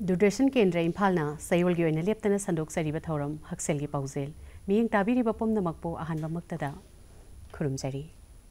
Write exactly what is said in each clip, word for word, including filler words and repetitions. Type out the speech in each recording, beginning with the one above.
Doordarshan Kendra Impalna, Sayol Gyo in a Leptana Sandok Sariba Thoudam, HAKSHELGI PAOJEL, being Tabiri Bapom the Makpo, Ahanba Muktada, Kurumjari.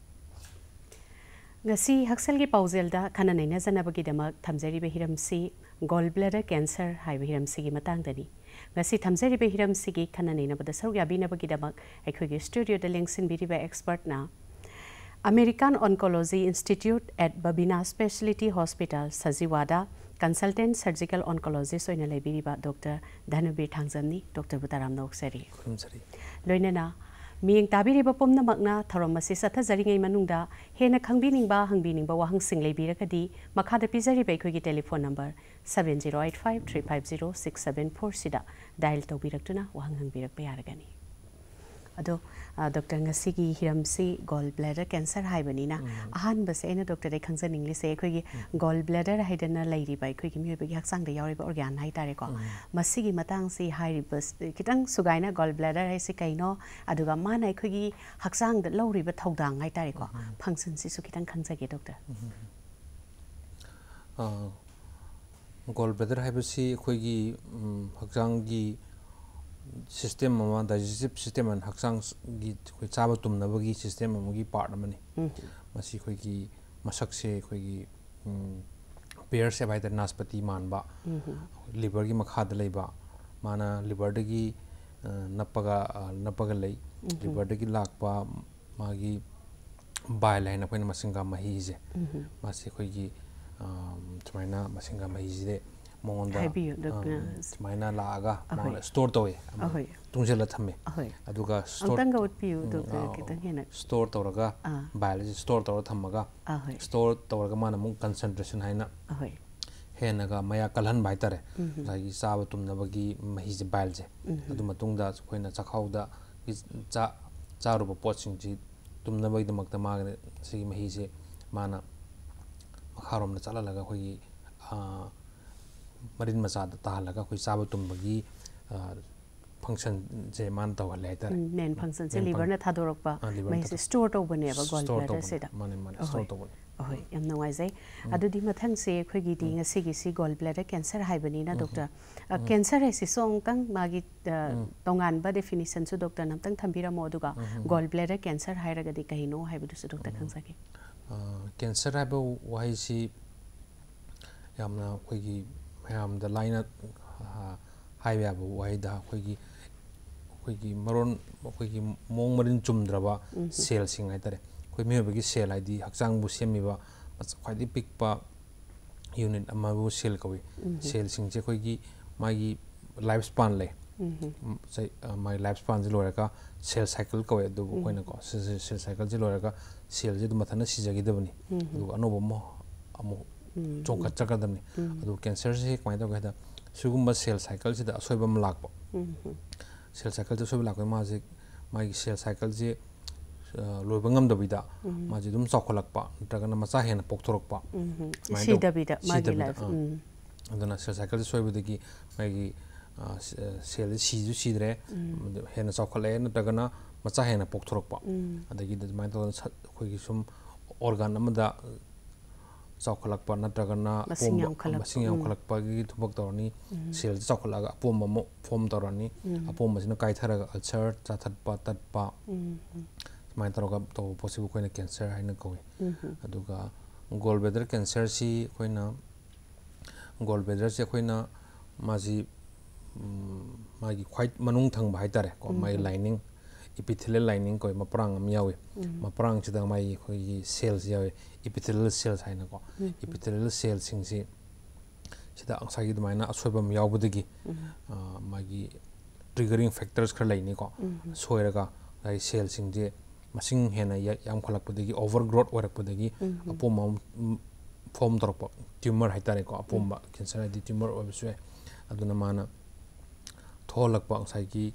Ngasi HAKSHELGI PAOJEL da Kananina Zanabagidamak, Thamjari Behiram si, Gall Bladder cancer, High Behiram Sigi Matangani. Ngasi Thamjari Behiram Sigi, Kananina, but the Sargabina Bagidamak, a quick studio the links in Biriba expert now. American Oncology Institute at Babina Speciality Hospital, Sajiwada, Consultant Surgical Oncologist in Liberiba, Doctor Dhanabir Thangjam, Doctor Butaram Nokseri. Loinana, Ming Tabiriba Pomna Magna, Thoudam Sata Zaring Manunda, Hena Kangbining Ba, Hangbining Ba, Hang Sing Liberakadi, Makada Pizari Bakery telephone number seven zero eight five three five zero six seven four Sida, dial to Biratuna, Wang Birak Bayaragani. Ado Doctor Ngasigi Hiramsi Gall Bladder cancer Hibanina. Ahan bas ena Doctor Kangsan English say Quiggy Gall Bladder Hidana lady by Quiggy Haksang the Yoriba organ Hitareko. Masigi Matang si high bus Kitang Sugaina Gall Bladder Hisikaino Aduga Mana Quiggy Haksang the low river Thoudam Hitareko. Pungson Sisukitan Kansaki Doctor. Gall Bladder Hibasi Quiggy Haksangi system of digestive system and haksang gi chabatum nabagi system amugi part amani masi khoi gi masak se khoi gi pair se bai da naspati manba liver gi makha da leiba mana liver da gi napaga napaga lei liver da gi lakpa magi bile haina phoi masinga mahi je masi khoi gi tumaina masinga mahi je Monda Mina Laga, store toy, Tunjela Tame, Aduga store Toraga, biology store Tora Tamaga, store Toragamana concentration Hina, Henaga, Maya Kalan Baitare, like Sabatum Navagi, his Balje, Adumatunda, Queen Zakauda, is Zaruba Poaching, Tumnavag the Maktamag, Sig Mahise, Mana Makarum the Salalaga. Marin Masada Talaga, who Sabatum Bagi function Zeman Tower later. Nen function, liver not Hadoropa, may stored over never Gall Bladder said. Money, money, stored over. Oh, I'm no I say. I do Dimatan say, Quiggy ding a Sigisi Gall Bladder cancer Hibanina, Doctor. A cancer is a song tang Magit Tongan, but definition to Doctor Namtang Tambira Moduga, Gall Bladder cancer Hiragadikaino, Hibidus Doctor Kansaki. Cancer Habo, why is he Yamna Quiggy? The line at highway why the Quiggy Quiggy Maron Quiggy Mong Marin Chumdraba sale sing like that. Quimmy sale I D Haksang Busemiva, but quite a big pa unit Amabu Silkowi, sale sing Quiggy, my lifespan lay. Say my lifespan Ziloraka, sale cycle go at the Winnaco, sale cycle Ziloraka, sale Matana Sizagidabani, do Anobo Amo. Chonka Chakadami, do cancer, quite together. Sugumba cell cycles, the Sobam Lakbo. Cell cycle to Sobak Magic, my cell cycles, Lubangam Davida, Majidum Sokolakpa, Dragana Masahan, Poktorokpa. See Davida, my life. And then a cell cycle is with the Maggie cell Sizu Sidre, Hen Sokolan, Dragana, Masahan, Poktorokpa. And they get the mind on some organ amada. Chocolate Natagana, Masing Colakpagi to Bogdorni, Sales Chocolaga, Pom Form Dorani, a poem in a kaitara, a church, that pat pa. My droga to possible queen cancer, I know. Aduga Gall Bladder cancer, see quina Gall Bladder, Sequina, Mazi Magi quite Manung Tang by Tare, my lining. Epithelial lining koi maprang miawi maprang chida mai koi cells yawi epithelial cells haina ko epithelial cells sing si chida angsagi dumaina asoiba miawbudagi magi triggering factors khar laini ko soiraga ai cells sing je masing hena yam kholakpudagi overgrowth orakpudagi apom form torpa tumor haitare ko apom cancer di tumor obiswe aduna mana tholakpa angsagi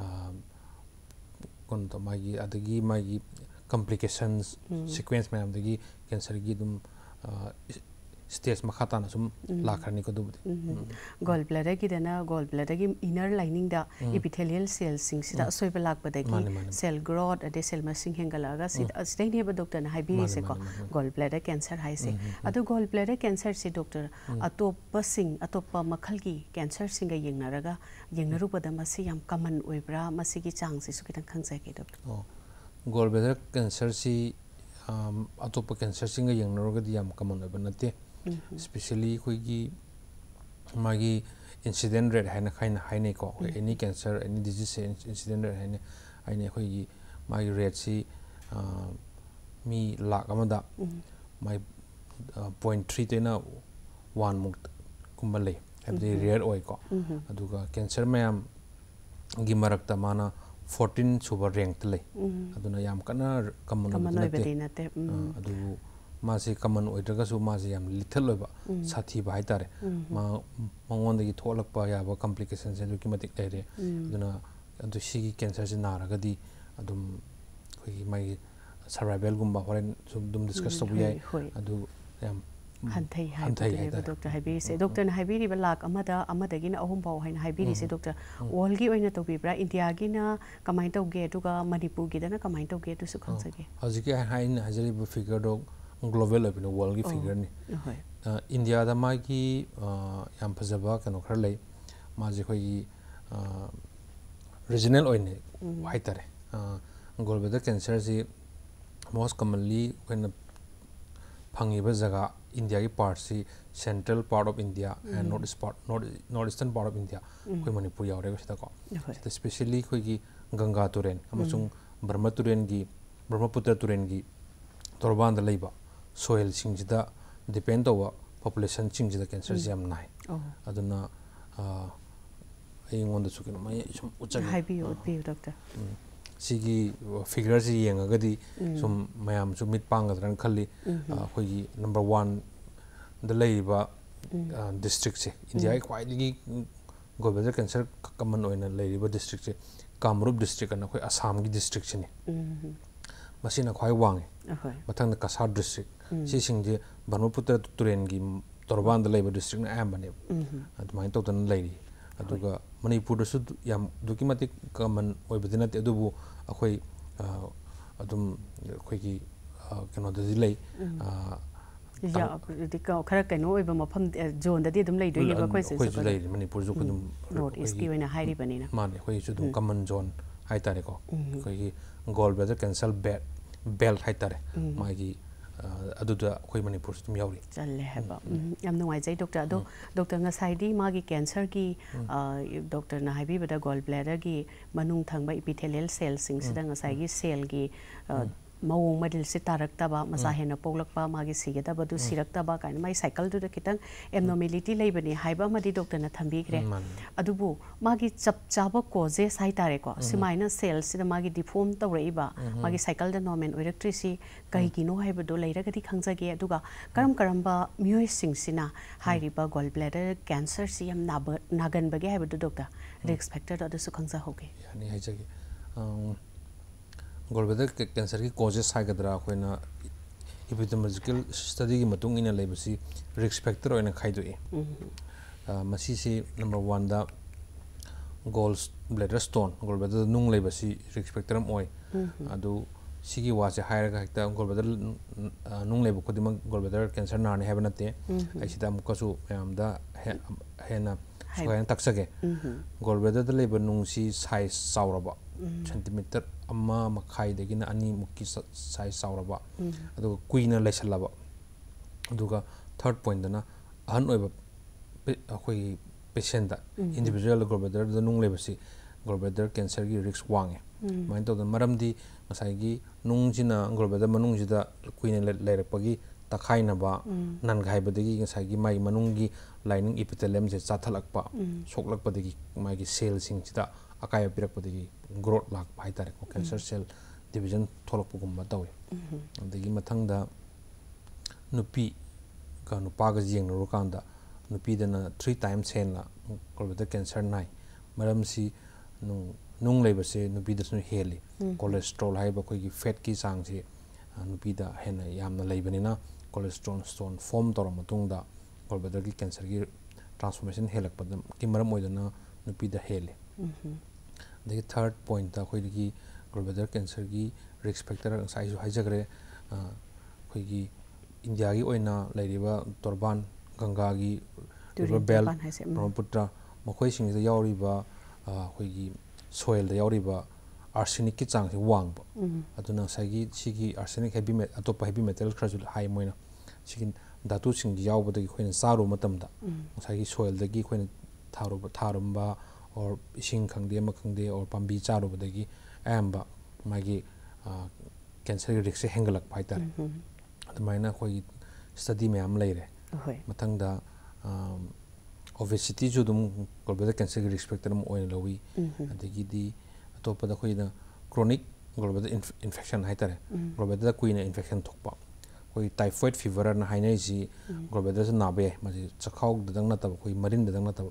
Magi adagi Magi complications sequence में हम देखी cancer की तुम stage makha ta na sum lakhani ko dubdi gall bladder ki dana gall bladder ki inner lining da epithelial cells sing sida asoi balak badagi cell growth ade cell masing hengalaga sida asdai ne ba doctor na haibiri se ko gall bladder cancer hai se adu gall bladder cancer se doctor atop sing atop makhal ki cancer sing ga yengnaraga yengnaru bada masi yam common oibra masi ki chang se su kitang khangjai ke doctor oh gall bladder cancer si atop cancer sing ga yengnaru ga yam common oiba nate especially khoi magi incident rate haina khaina haine ko any cancer any disease incident rate haine haine khoi magi rate si mi lakh amada my point three tena one muk kumbale abdi rare oi ko aduga cancer mayam gi marakta mana fourteen super rank le aduna yam kana common nate adu मासे कमन ओइद्रगसु मासे याम lethal ओइबा साथी bye तारे मा मंगोंदगी थोलकपा याबा complication से दुकी मतिक लेरे दुना अदु सिगी cancer से नारगदी अदुम खोई माई सर्वाइवल गुम्बा होरेन दुम डिस्कस तबु याय अदु याम hanthai hai doctor haibiri se doctor na haibiri ba lak amada amadagi na ahum baw haina haibiri se doctor wall gi oina to bibra india gi na kamai to ge duga manipur gi dana kamai to ge tu su khangsage haziki hain hajari bu figure dog global of the world figure ni india da ma gi yam phajaba kano khar lei ma ji khoi regional oine hai tare gall bladder cancer si most commonly when phangiba jaga india ki part si central part of india and north part north northeastern part of india koi manipur yaure ko sita ko especially khoi gi ganga turen amasung brahma turen gi brahmaputra turen gi torban da leiba soil singida depend over population singida cancer jam nai aduna ai ngon da su kino mai sum ucha hai bi bi doctor sigi figure si yengagadi sum mayam su mit pangadran khalli khoi number one the leiba district se india kwai digi gall bladder cancer common oina leiba district se kamrup district na khoi assam gi district chini masina khoi wangi mathang kasar district si singje brahmaputra turen gi torban da leiba district na ambane adumai to tan leiri aduga manipur da su yam documentic common oibadina te adubu akhoi adum khoi gi kano da lei ya dikka khara kaino oiba mafam zone da di dum lei doi ba khoi se khoi lei manipur ju khudum north east ki oina hairi banina mane khoi ju dum common zone hai tare ko khoi gi gall bladder cancer belt hai tare mai gi aduda khoi manipur tum yauri challe haba yam nuai jai doctor ado doctor nga saidi magi cancer ki doctor na haibi bada gall bladder gi manung thangba epithelial cell sing sida nga sai gi cell gi mawong madil se tarak taba masa hena polakpa magi sigeta badu sirakta ba kain mai cycle du da kitang abnormality leibani haiba madi doctor na thambi gre adubu magi chap chaba cause sai tare ko simaina cells sida magi deform tawreiba magi cycle da normal electricity kai gino haiba do leira gadi khangjage aduga karam karamba miyoi sing sina hairiba gall bladder cancer si yam nagan bage haiba do doctor risk factor adu su khangja hoge yani haijage gall bladder cancer ki causes haigadra khoina epidemiological study gi matung ina leibasi risk factor oina khaidoi masi si number one da gall bladder stone gall bladder nung leibasi risk factor am oi adu sigi wase hairaga hekta gall bladder nung leiba kodima gall bladder cancer na ne habanate aisida mukasu amda hena soyan taksage gall bladder da leiba nung si size sauraba centimeter amma makhai degina ani mukki size sauraba aduga kuina lesalaba aduga third point dana ahan oiba akhoi patient da individual gall bladder da nung lebasi gall bladder cancer gi risk wange main to maramdi masai gi nung jina gall bladder manung jida kuina lerakpagi takhaina ba nan gai badagi ngasai gi mai manung gi lining epithelium je chathalakpa soklakpa dagi mai gi cell sing chida akai pirakpadagi growth lak pai tare ko cancer cell division tholok pugum ma tawi adagi mathangda nupi ka nupa ga jeng no kanda nupi dana three times hen la gall bladder cancer nai maram si nung nung leiba se nupi da sunu heli cholesterol hai ba koi gi fat ki sang si nupi da hen yamna leibani na cholesterol stone form tawra matungda gall bladder gi cancer gi transformation helakpada ki maram oidana nupi da hele the third point da khoi gi gall bladder cancer gi risk factor sai ju haijagre khoi gi India gi oina lairiba Thoudam Ganga gi river belt Brahmaputra makhoi sing da yauriba khoi gi soil da yauriba arsenic ki chang si wang ba aduna sagi sigi arsenic heavy metal atopa heavy metal khaju high moina sigin datu sing yaw ba da khoina saru matam da sagi soil da gi khoina tharu ba tharum ba or ising khangde ma khangde or pambi charu ba da gi amba magi cancer risk hengalak phaitar admaina khoi study me am leire mathang da obesity ju dum gall bladder cancer risk factor mo oina lawi adagi di top da khoi na chronic gall bladder infection haitare gall bladder kuina infection thokpa khoi typhoid fever na hainai ji gall bladder na be ma ji chakhau dang na tab khoi marin dang na tab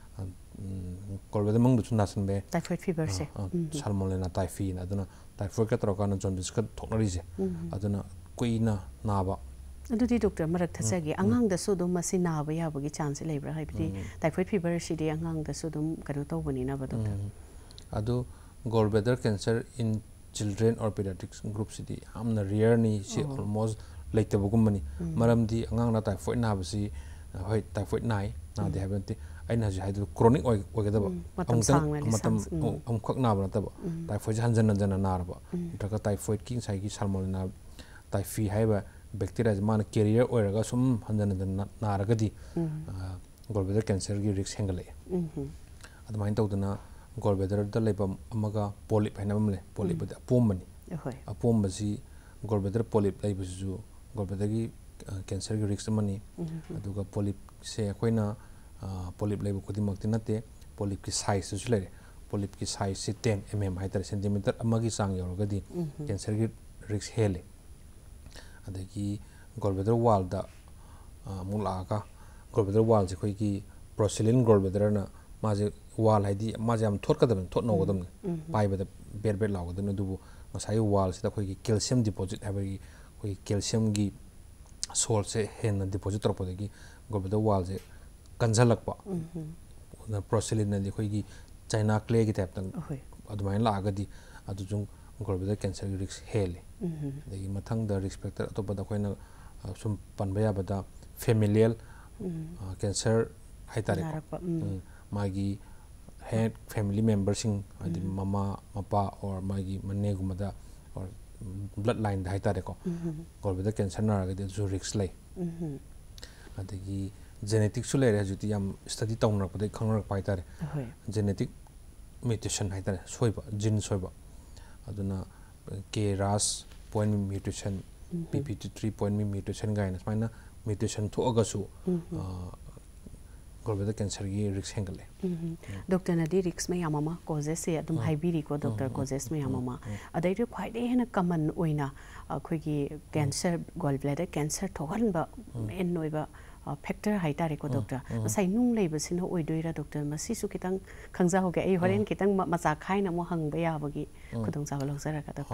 gall bladder mong du na san be typhoid fever se salmonella typhi na aduna typhoid ka tro kana jaundice ka thoknari je aduna kuina na ba adudi doctor marak thachagi angang da su dum masi na ba ya bagi chance lebra haibidi typhoid fever si di angang da su dum kano to bani na ba doctor adu gall bladder cancer in children or pediatrics group city amna rare ni si almost like the bugumani maram di angang na typhoid na ba si hoi typhoid nai na de habenti aina ji haidu chronic oi ogedaba amtang matam amkhak na ba taba typhoid hanjan hanjan na ba daga typhoid ki sai ki salmonella typhi haiba bacteria man carrier oiraga sum hanjan hanjan na ragadi gall bladder cancer gi risk hengale admain tawduna gall bladder da leba amaga polyp haina mamle polyp da pombani apom basi gall bladder polyp leba ju gall bladder gi cancer gi risk mani aduga polyp se koina polyp leba khodimak tinate polyp ki size ju lere polyp ki size se ten mm haitar centimeter amagi sang yorogadi cancer gi risk hele adagi gall bladder wall da mulaga gall bladder wall se khoi ki porcelain gall bladder na maje wall haidi maje am thot kadam thot no gadam pai bada ber ber law gadam dubu masai wall sida khoi ki calcium deposit habari khoi calcium gi salt se hen deposit tor podagi gall bladder wall se kanjalakpa na porcelain na khoi ki china clay gi type tang adumai la agadi adu jung gall bladder cancer risk hele dagi mathang da risk factor to pada khoi na sum panbaya bada familial cancer haitare magi head family members sing adi mama mapa or magi manne gumada or bloodline da haitare ko gall bladder cancer na ga de risk lay adagi genetic su lere juti yam study tawna ko de khangrak paitare genetic mutation haitare soiba gene soiba aduna k ras point mutation p p t three point mutation ga ina maina mutation to agasu gall bladder cancer gi risk hengale doctor na di risk me yamama causes se adum haibiri ko doctor causes me yamama adai ri khwai dei hena common oina khoi gi cancer gall bladder cancer thogan ba en noiba factor haitare ko doctor sai nung leiba sino oidoira doctor masi su kitang khangja hoge ai horen kitang macha khaina mo hangba ya bagi khudong cha lo zara ka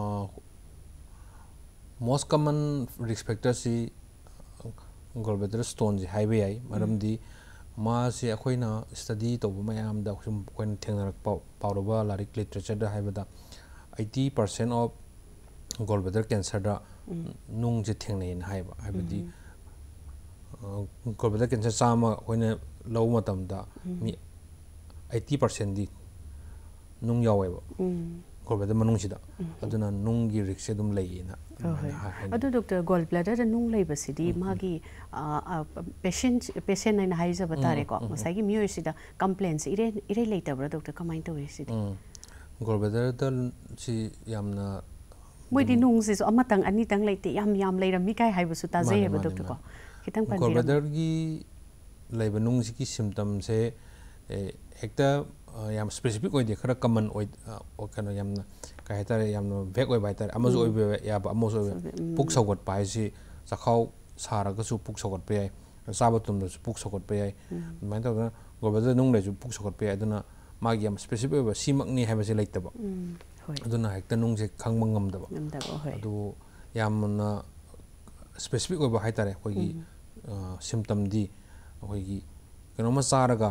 most common risk factor si gall bladder stone ji highway ai maram di ma si akoina study to mayam da sum koin thengnak pawroba larik literature da haibada eighty percent of gall bladder cancer da nung je thengnei na haiba haibadi gall bladder cancer sama koina low matam da mi eighty percent di nung yaweba gall bladder manung sida aduna nung gi risk dum leina adu doctor gall bladder nung leiba sidi magi patient patient na haija batare ko masai gi mio sida complaints ire ire later bra doctor comment to sidi gall bladder da si yamna moi di nung si so amatang ani tang leite yam yam leira mi kai haiba su ta je ba doctor ko kitang pan gall bladder gi leiba nung si ki symptom se hekta yam specific oi de khara common oi okano yamna kai tare yamno vek oi bai tare amazu oi be ya ba amazu puk sogot pai si chakhau sara ga su puk sogot pe ai saba tum su puk sogot pe ai mai ta gall bladder nung le su puk sogot pe ai aduna magi yam specific oi ba simak ni haiba se leita ba aduna hekta nung se khangma ngam da ba adu yamna specific over high tare hoigi symptom di hoigi kano ma charaga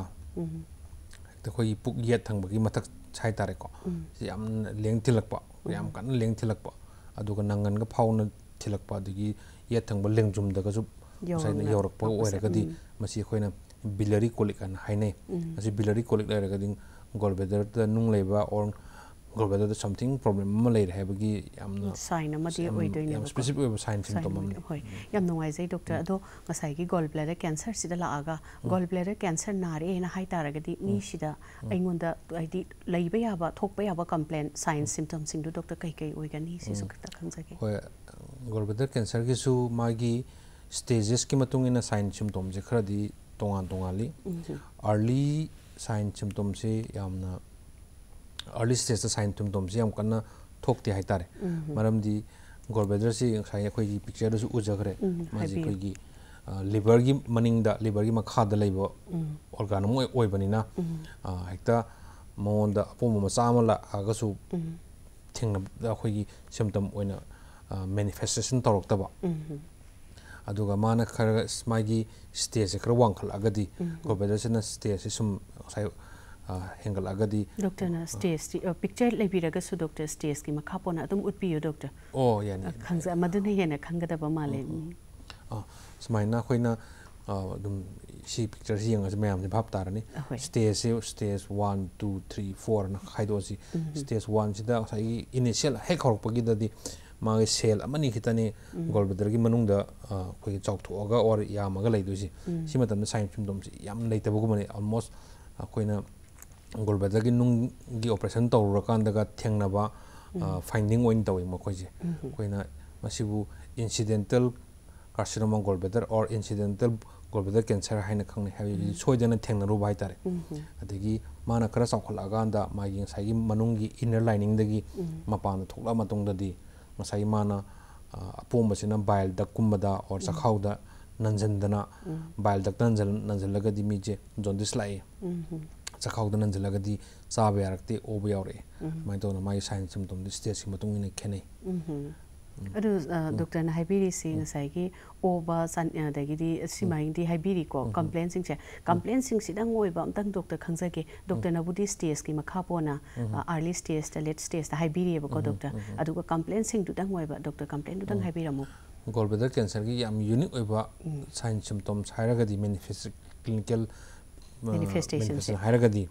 ta hoigi puk yet thang bagi matak chai tare ko yam leng tilak pa yam kan leng tilak pa aduga nangan ga phauna tilak pa digi yet thang ba leng jum daga ju sai na yorok pa oira ga di masi khoina biliary colic an haine masi biliary colic la ga ding gall bladder da nung leba or gall bladder something problem ma lei ha bagi yamna sign amadi oidoine yam specific over sign symptom hoi yam nungai jai doctor ado ngasai gi gall bladder cancer sida la aga gall bladder cancer nare na hai taraga di mi sida aingonda aidi leiba yaba thokpa yaba complaint sign symptom sing du doctor kai kai oigani si su khata khangjage hoi gall bladder cancer gi su magi stages ki matung ina sign symptom je khara di tongan tongali early sign symptom se yamna early stage the sign symptoms yam kana thokti hai tare maram di gall bladder si sai khoi gi picture su ujagre ma ji khoi gi liver gi maning da liver gi makha da leibo organ mo oi banina hekta mon da apom ma chama la aga su thingna da khoi gi symptom oina manifestation torok taba aduga mana khara smagi stage khara wang khal agadi gall bladder sina stage sum sai hengal agadi doctor na stage picture lebiraga su doctor stage ki makha pona adum utpiyo doctor oh yani khangza madune hena khangada ba male ah smaina khoina dum si picture si yanga mayam ni bhap tarani stage stage one two three four na khaido si stage one sida sai initial hek horok pagi dadi ma cell amani khitani gall bladder gi manung da khoi chawk thoga or yamaga leidu si si matam sign symptoms yam leitabu ko mani almost khoina gall bladder gi nung gi operation tawra kan daga thengna ba finding oin tawi ma khoi je khoina masibu incidental carcinoma gall bladder or incidental gall bladder cancer haina khangni habi soidana thengna ru bai tare adigi mana kara chawkhala ga anda ma gi sai gi manung gi inner lining dagi mapan thokla matung dadi masai mana apom basina bile da kumbada or chakhauda nanjandana bile da nanjal nanjalaga di mije jaundice lai chakhauda nanjalaga di chabe yarakte oba yawre mai to na mai sign symptom di stage ki matung ni khenai adu doctor na haibiri si ngasai gi oba san da gi di simai di haibiri ko complaint sing che complaint sing sidang oi ba amtang doctor khangjage doctor na budi stage ki makha pona early stage ta late stage ta haibiri ba ko doctor adu ko complaint sing du dang oi ba doctor complaint du dang haibiramu gall bladder cancer gi yam unique oi ba sign symptoms hairaga di manifest clinical manifestation hairaga di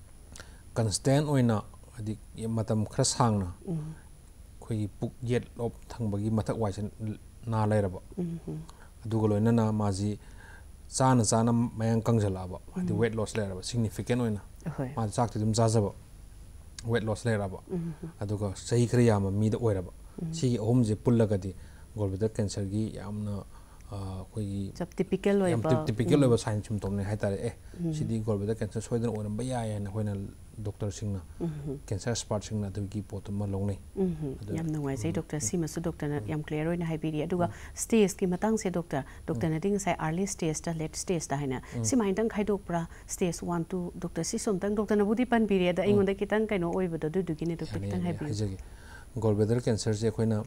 constant oina adi matam khra sangna khoi puk yet lop thangbagi mathak waisan na lairaba aduga loina na maji chana chana mayang kangjala ba adi weight loss lairaba significant oina ma chak ti dum jajaba weight loss lairaba aduga sei khre yama mi da oiraba si ahum je pullagadi gall bladder cancer gi yamna khoi jab typical oiba yam typical oiba sign symptom ne haitare eh sidi gall bladder cancer soidan oiram ba ya ya na hoina doctor singna cancer expert singna dagi pot ma longnai yam nungai jai doctor si masu doctor na yam clear oina haibiri aduga stage ki matang se doctor doctor na ding sai early stage ta late stage ta haina si mai dang khaidok pra stage one two doctor si som tang doctor na budi pan period da ingonda kitang kaino oiba da du du gine doctor kitang haibiri gall bladder cancer je khoina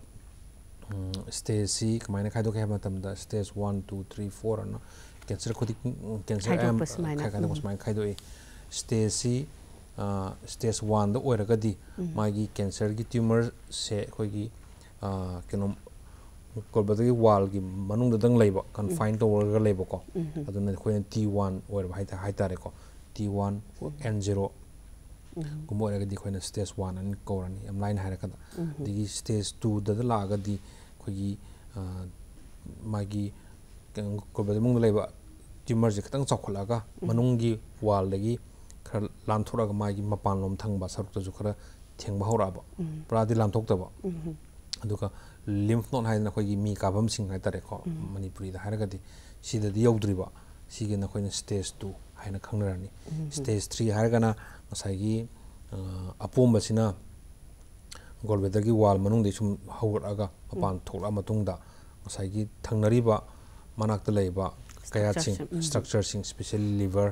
stage C kamaina khaidok ha matam da stage one two three four na cancer khodi cancer am khaidok posmai khaido e stage C stage one da oiragadi magi cancer gi tumor se khoigi keno gall bladder gi wall gi manung da dang leiba confine to worga leiba ko aduna khoina T one oirba haita haitare ko T one N zero gumbo oiragadi khoina stage one an korani am line harakada digi stage two da la agadi khoigi magi gall bladder mung leiba tumor je khatang chawkhalaga manungi wall lagi khara lamthuraga magi mapan lom thangba sarukta ju khara thengba horaba pradi lamthoktaba aduga lymph node haina khoigi mi kabam sing haitare ko manipuri da haragadi sida di yawdriba sigi na khoina stage two haina khangnarani stage three haragana masagi apomba sina gall bladder gi wall manung de sum hawraga mapan thokla matungda masagi thangnariba manakta leiba kaya sing structure sing especially liver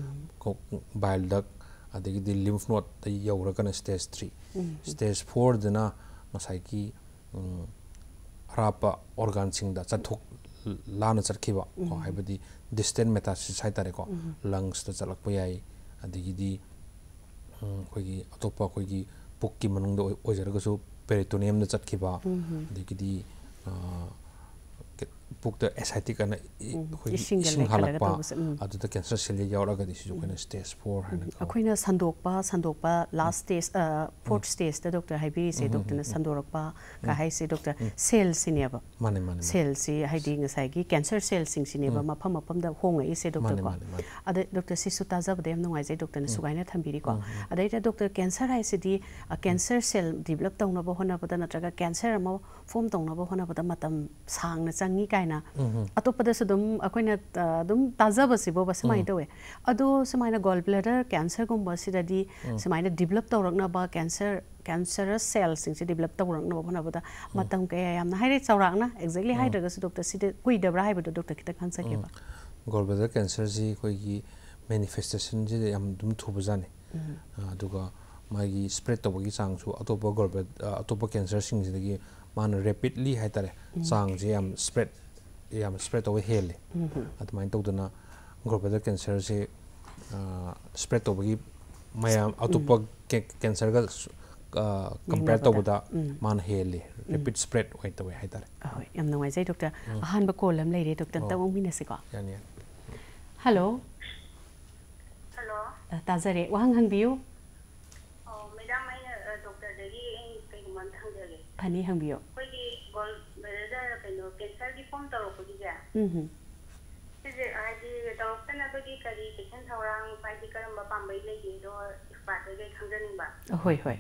bile duct adagi the lymph node the yawra kana stage three stage four dana masai ki ꯑꯔꯥꯞꯄ ꯑꯣꯔꯒꯥꯟꯁꯤꯡꯗ ꯆꯠꯊꯣꯛ ꯂꯥꯟꯅ ꯆꯠꯈꯤꯕ ꯀꯣ ꯍꯥꯏꯕꯗꯤ distance ꯃꯦꯇꯥꯁꯤꯁ ꯍꯥꯏꯇꯥꯔꯦꯀꯣ ꯂꯪꯁꯇ ꯆꯠꯂꯛꯄ ꯌꯥꯏ ꯑꯗꯒꯤꯗꯤ ꯑꯩꯈꯣꯏꯒꯤ ꯑꯇꯣꯞꯄ ꯑꯩꯈꯣꯏꯒꯤ ꯄꯨꯛꯀꯤ ꯃꯅꯨꯡꯗ ꯑꯣꯏꯖꯔꯒꯁꯨ ꯄꯦꯔꯤꯇꯣꯅꯤꯌꯝꯗ ꯆꯠꯈꯤꯕ ꯑꯗꯒꯤꯗꯤ ꯄꯨꯛꯇ ꯑꯦꯁꯥꯏꯇꯤꯛ ꯑꯅ ꯑꯩꯈꯣꯏꯒꯤ ꯏꯁꯤꯡ ꯍꯥꯜꯂꯛꯄ ꯑꯗꯨꯗ ꯀꯦꯟꯁꯔ ꯁꯦꯜ ꯌꯥꯎꯔꯒꯗꯤ ꯁꯤꯁꯨ ꯑꯩꯈꯣꯏꯅ ꯁ꯭ꯇꯦꯖ ꯐꯣꯔ ꯍꯥꯏꯅ ꯀꯧꯏ ꯑꯩꯈꯣꯏꯅ ꯁꯟꯗꯣꯛꯄ ꯁꯟꯗꯣꯛꯄ ꯂꯥꯁ ꯁ꯭ꯇꯦꯖ ꯐꯣꯔꯊ ꯁ꯭ꯇꯦꯖꯇ ꯗꯣꯛꯇꯔ ꯍꯥꯏꯕꯤꯔꯤꯁꯦ ꯗꯣꯛꯇꯔꯅ ꯁꯟꯗꯣꯔꯛꯄ ꯀ ꯍꯥꯏꯁꯦ ꯗꯣꯛꯇꯔ ꯁꯦꯜꯁꯤꯅꯦꯕ ꯃꯥꯅꯦ ꯃꯥꯅꯦ ꯁꯦꯜꯁꯤ ꯍꯥꯏꯗꯤ ꯉꯁꯥꯏꯒꯤ ꯀꯦꯟꯁꯔ ꯁꯦꯜꯁꯤꯡꯁꯤꯅꯦꯕ ꯃꯐꯝ ꯃꯐꯝꯗ ꯍꯣꯡꯉꯛꯏꯁꯦ ꯗꯣꯛꯇꯔ ꯀꯣ ꯑꯗ ꯗꯣꯛꯇꯔ ꯁꯤꯁꯨ ꯇꯥꯖꯕꯗ ꯌꯥꯝ ꯅꯨꯡꯉꯥꯏꯖꯩ ꯗꯣꯛꯇꯔꯅ ꯁꯨꯒꯥꯏꯅ ꯊꯝꯕꯤꯔꯤꯀꯣ ꯑꯗꯩꯗ ꯗꯣꯛꯇꯔ ꯀꯦꯟꯁꯔ ꯍꯥꯏꯁꯤꯗꯤ ꯀꯦꯟꯁꯔ ꯁꯦꯜ ꯗꯤꯕꯦꯂꯞ ꯇꯧꯅꯕ ꯍꯣꯠꯅꯕꯗ ꯅꯠꯇ꯭ꯔꯒ ꯀꯦꯟꯁꯔ ꯑꯃ ꯐꯣꯝ ꯇꯧꯅꯕ ꯍꯣꯠꯅꯕꯗ ꯃꯇꯝ ꯁꯥꯡꯅ ꯆꯪꯉꯤ ꯀꯥꯏꯅ ꯑꯇꯣꯞꯄꯗꯁꯨ ꯑꯗꯨꯝ ꯑꯩꯈꯣꯏꯅ ꯑꯗꯨꯝ ꯇꯥꯖꯕꯁꯤꯕꯣꯕ ꯁꯨꯃꯥꯏꯅ ꯇꯧꯋꯦ ꯑꯗꯣ ꯁꯨꯃꯥꯏꯅ ꯒꯣꯜ ꯕ꯭ꯂꯦꯗꯔ ꯀꯦꯟꯁꯔꯒꯨꯝꯕꯁꯤꯗꯗꯤ ꯁꯨꯃꯥꯏꯅ ꯗꯤꯕꯦꯂꯞ ꯇꯧꯔꯛꯅꯕ ꯀꯦꯟꯁꯔ ꯀꯦꯟꯁꯔꯁ ꯁꯦꯜꯁꯤꯡꯁꯦ ꯗꯤꯕꯦꯂꯞ ꯇꯧꯔꯛꯅꯕ ꯍꯣꯠꯅꯕꯗ ꯃꯇꯝ ꯀꯌꯥ ꯌꯥꯝꯅ ꯍꯥꯏꯔꯦ ꯆꯥꯎꯔꯥꯛꯅ ꯑꯦꯛꯖꯦꯛꯂꯤ ꯍꯥꯏꯗ꯭ꯔꯒꯁꯨ ꯗꯣꯛꯇꯔ ꯁꯤꯗ ꯀꯨꯏꯗꯕ꯭ꯔꯥ ꯍꯥꯏꯕꯗꯣ ꯗꯣꯛꯇꯔ ꯈꯤꯇꯪ ꯈꯪꯖꯒꯦꯕ ꯒꯣꯜ ꯕ꯭ꯂꯦꯗꯔ ꯀꯦꯟꯁꯔꯁꯤ ꯑꯩꯈꯣꯏꯒꯤ ꯃꯦꯅꯤꯐꯦꯁꯇꯦꯁꯟꯁꯤꯗ ꯌꯥꯝ ꯑꯗꯨꯝ ꯊꯨꯕꯖꯥꯠꯅꯤ ꯑꯗꯨꯒ ꯃꯥꯒꯤ ꯁ꯭ꯄ꯭ꯔꯦꯗ ꯇꯧꯕꯒꯤ ꯆꯥꯡꯁꯨ ꯑꯇꯣꯞꯄ ꯒꯣꯜ ꯑꯇꯣꯞꯄ ꯀꯦꯟꯁꯔꯁꯤꯡꯁꯤꯗꯒꯤ ꯃꯥꯅ ꯔꯦꯄꯤꯗꯂꯤ ꯍꯥꯏꯇꯥꯔꯦ ꯆꯥꯡꯁꯦ ꯌꯥꯝ ꯁ꯭ꯄ꯭ꯔꯦꯗ ꯌꯥꯝ ꯁ꯭ꯄ꯭ꯔꯦꯗ ꯇꯧꯕ ꯍꯦꯜꯂꯤ ꯑꯗꯨꯃꯥꯏꯅ ꯇꯧꯗꯅ ꯒꯣꯜ ꯕ꯭ꯂꯦꯗꯔ ꯀꯦꯟꯁꯔꯁꯦ ꯁ꯭ꯄ꯭ꯔꯦꯗ ꯇꯧꯕꯒꯤ ꯃꯌꯥꯝ ꯑꯇꯣꯞꯄ ꯀꯦꯟꯁꯔꯒ ꯀꯝꯄꯦꯌꯔ ꯇꯧꯕꯗ ꯃꯥꯅ ꯍꯦꯜꯂꯤ ꯔꯦꯄꯤꯗ ꯁ꯭ꯄ꯭ꯔꯦꯗ ꯑꯣꯏ ꯇꯧꯋꯦ ꯍꯥꯏꯇꯥꯔꯦ ꯍꯣꯏ ꯌꯥꯝ ꯅꯨꯡꯉꯥꯏꯖꯩ ꯗꯣꯛꯇꯔ ꯑꯍꯥꯟꯕ ꯀꯣꯜ ꯑꯃ ꯂꯩꯔꯦ ꯗꯣꯛꯇꯔ ꯑꯝꯇ ꯉꯥꯡꯃꯤꯟꯅꯁꯤꯀꯣ ꯌꯥꯅꯤ ꯌꯥꯅꯤ ꯍꯜꯂꯣ ꯍꯜꯂꯣ ꯇꯥꯖꯔꯦ ꯋꯥꯍꯪ ꯍꯪꯕꯤꯌꯨ ꯃꯦꯗꯥꯝ ꯑꯩꯅ ꯗꯣꯛꯇꯔꯗꯒꯤ ꯑꯩ ꯀꯩꯒꯨꯝꯕ ꯑꯝꯇ ꯍꯪꯖꯒꯦ ꯐꯅꯤ ꯍꯪꯕꯤꯌꯨ ꯑꯩꯈꯣꯏꯒꯤ ꯒꯣꯜ ꯕ꯭ꯂꯦꯗꯔꯗ ꯀꯩꯅꯣ ꯀꯦꯟꯁꯔꯒꯤ ꯐꯣꯝ ꯇꯧꯔꯛꯄꯒꯤꯁꯦ ꯁꯤꯁꯦ ꯍꯥꯏꯗꯤ ꯇꯧꯔꯛꯇꯅꯕꯒꯤ ꯀꯔꯤ ꯆꯦꯛꯁꯤꯟ ꯊꯧꯔꯥꯡ ꯍꯥꯏꯗꯤ ꯀꯔꯝꯕ ꯄꯥꯝꯕꯩ ꯂꯩꯒꯦꯗꯣ ꯑꯦꯛꯁꯄꯥꯔꯠꯇꯒꯤ ꯈꯪꯖꯅꯤꯡꯕ ꯍꯣꯏ ꯍꯣꯏ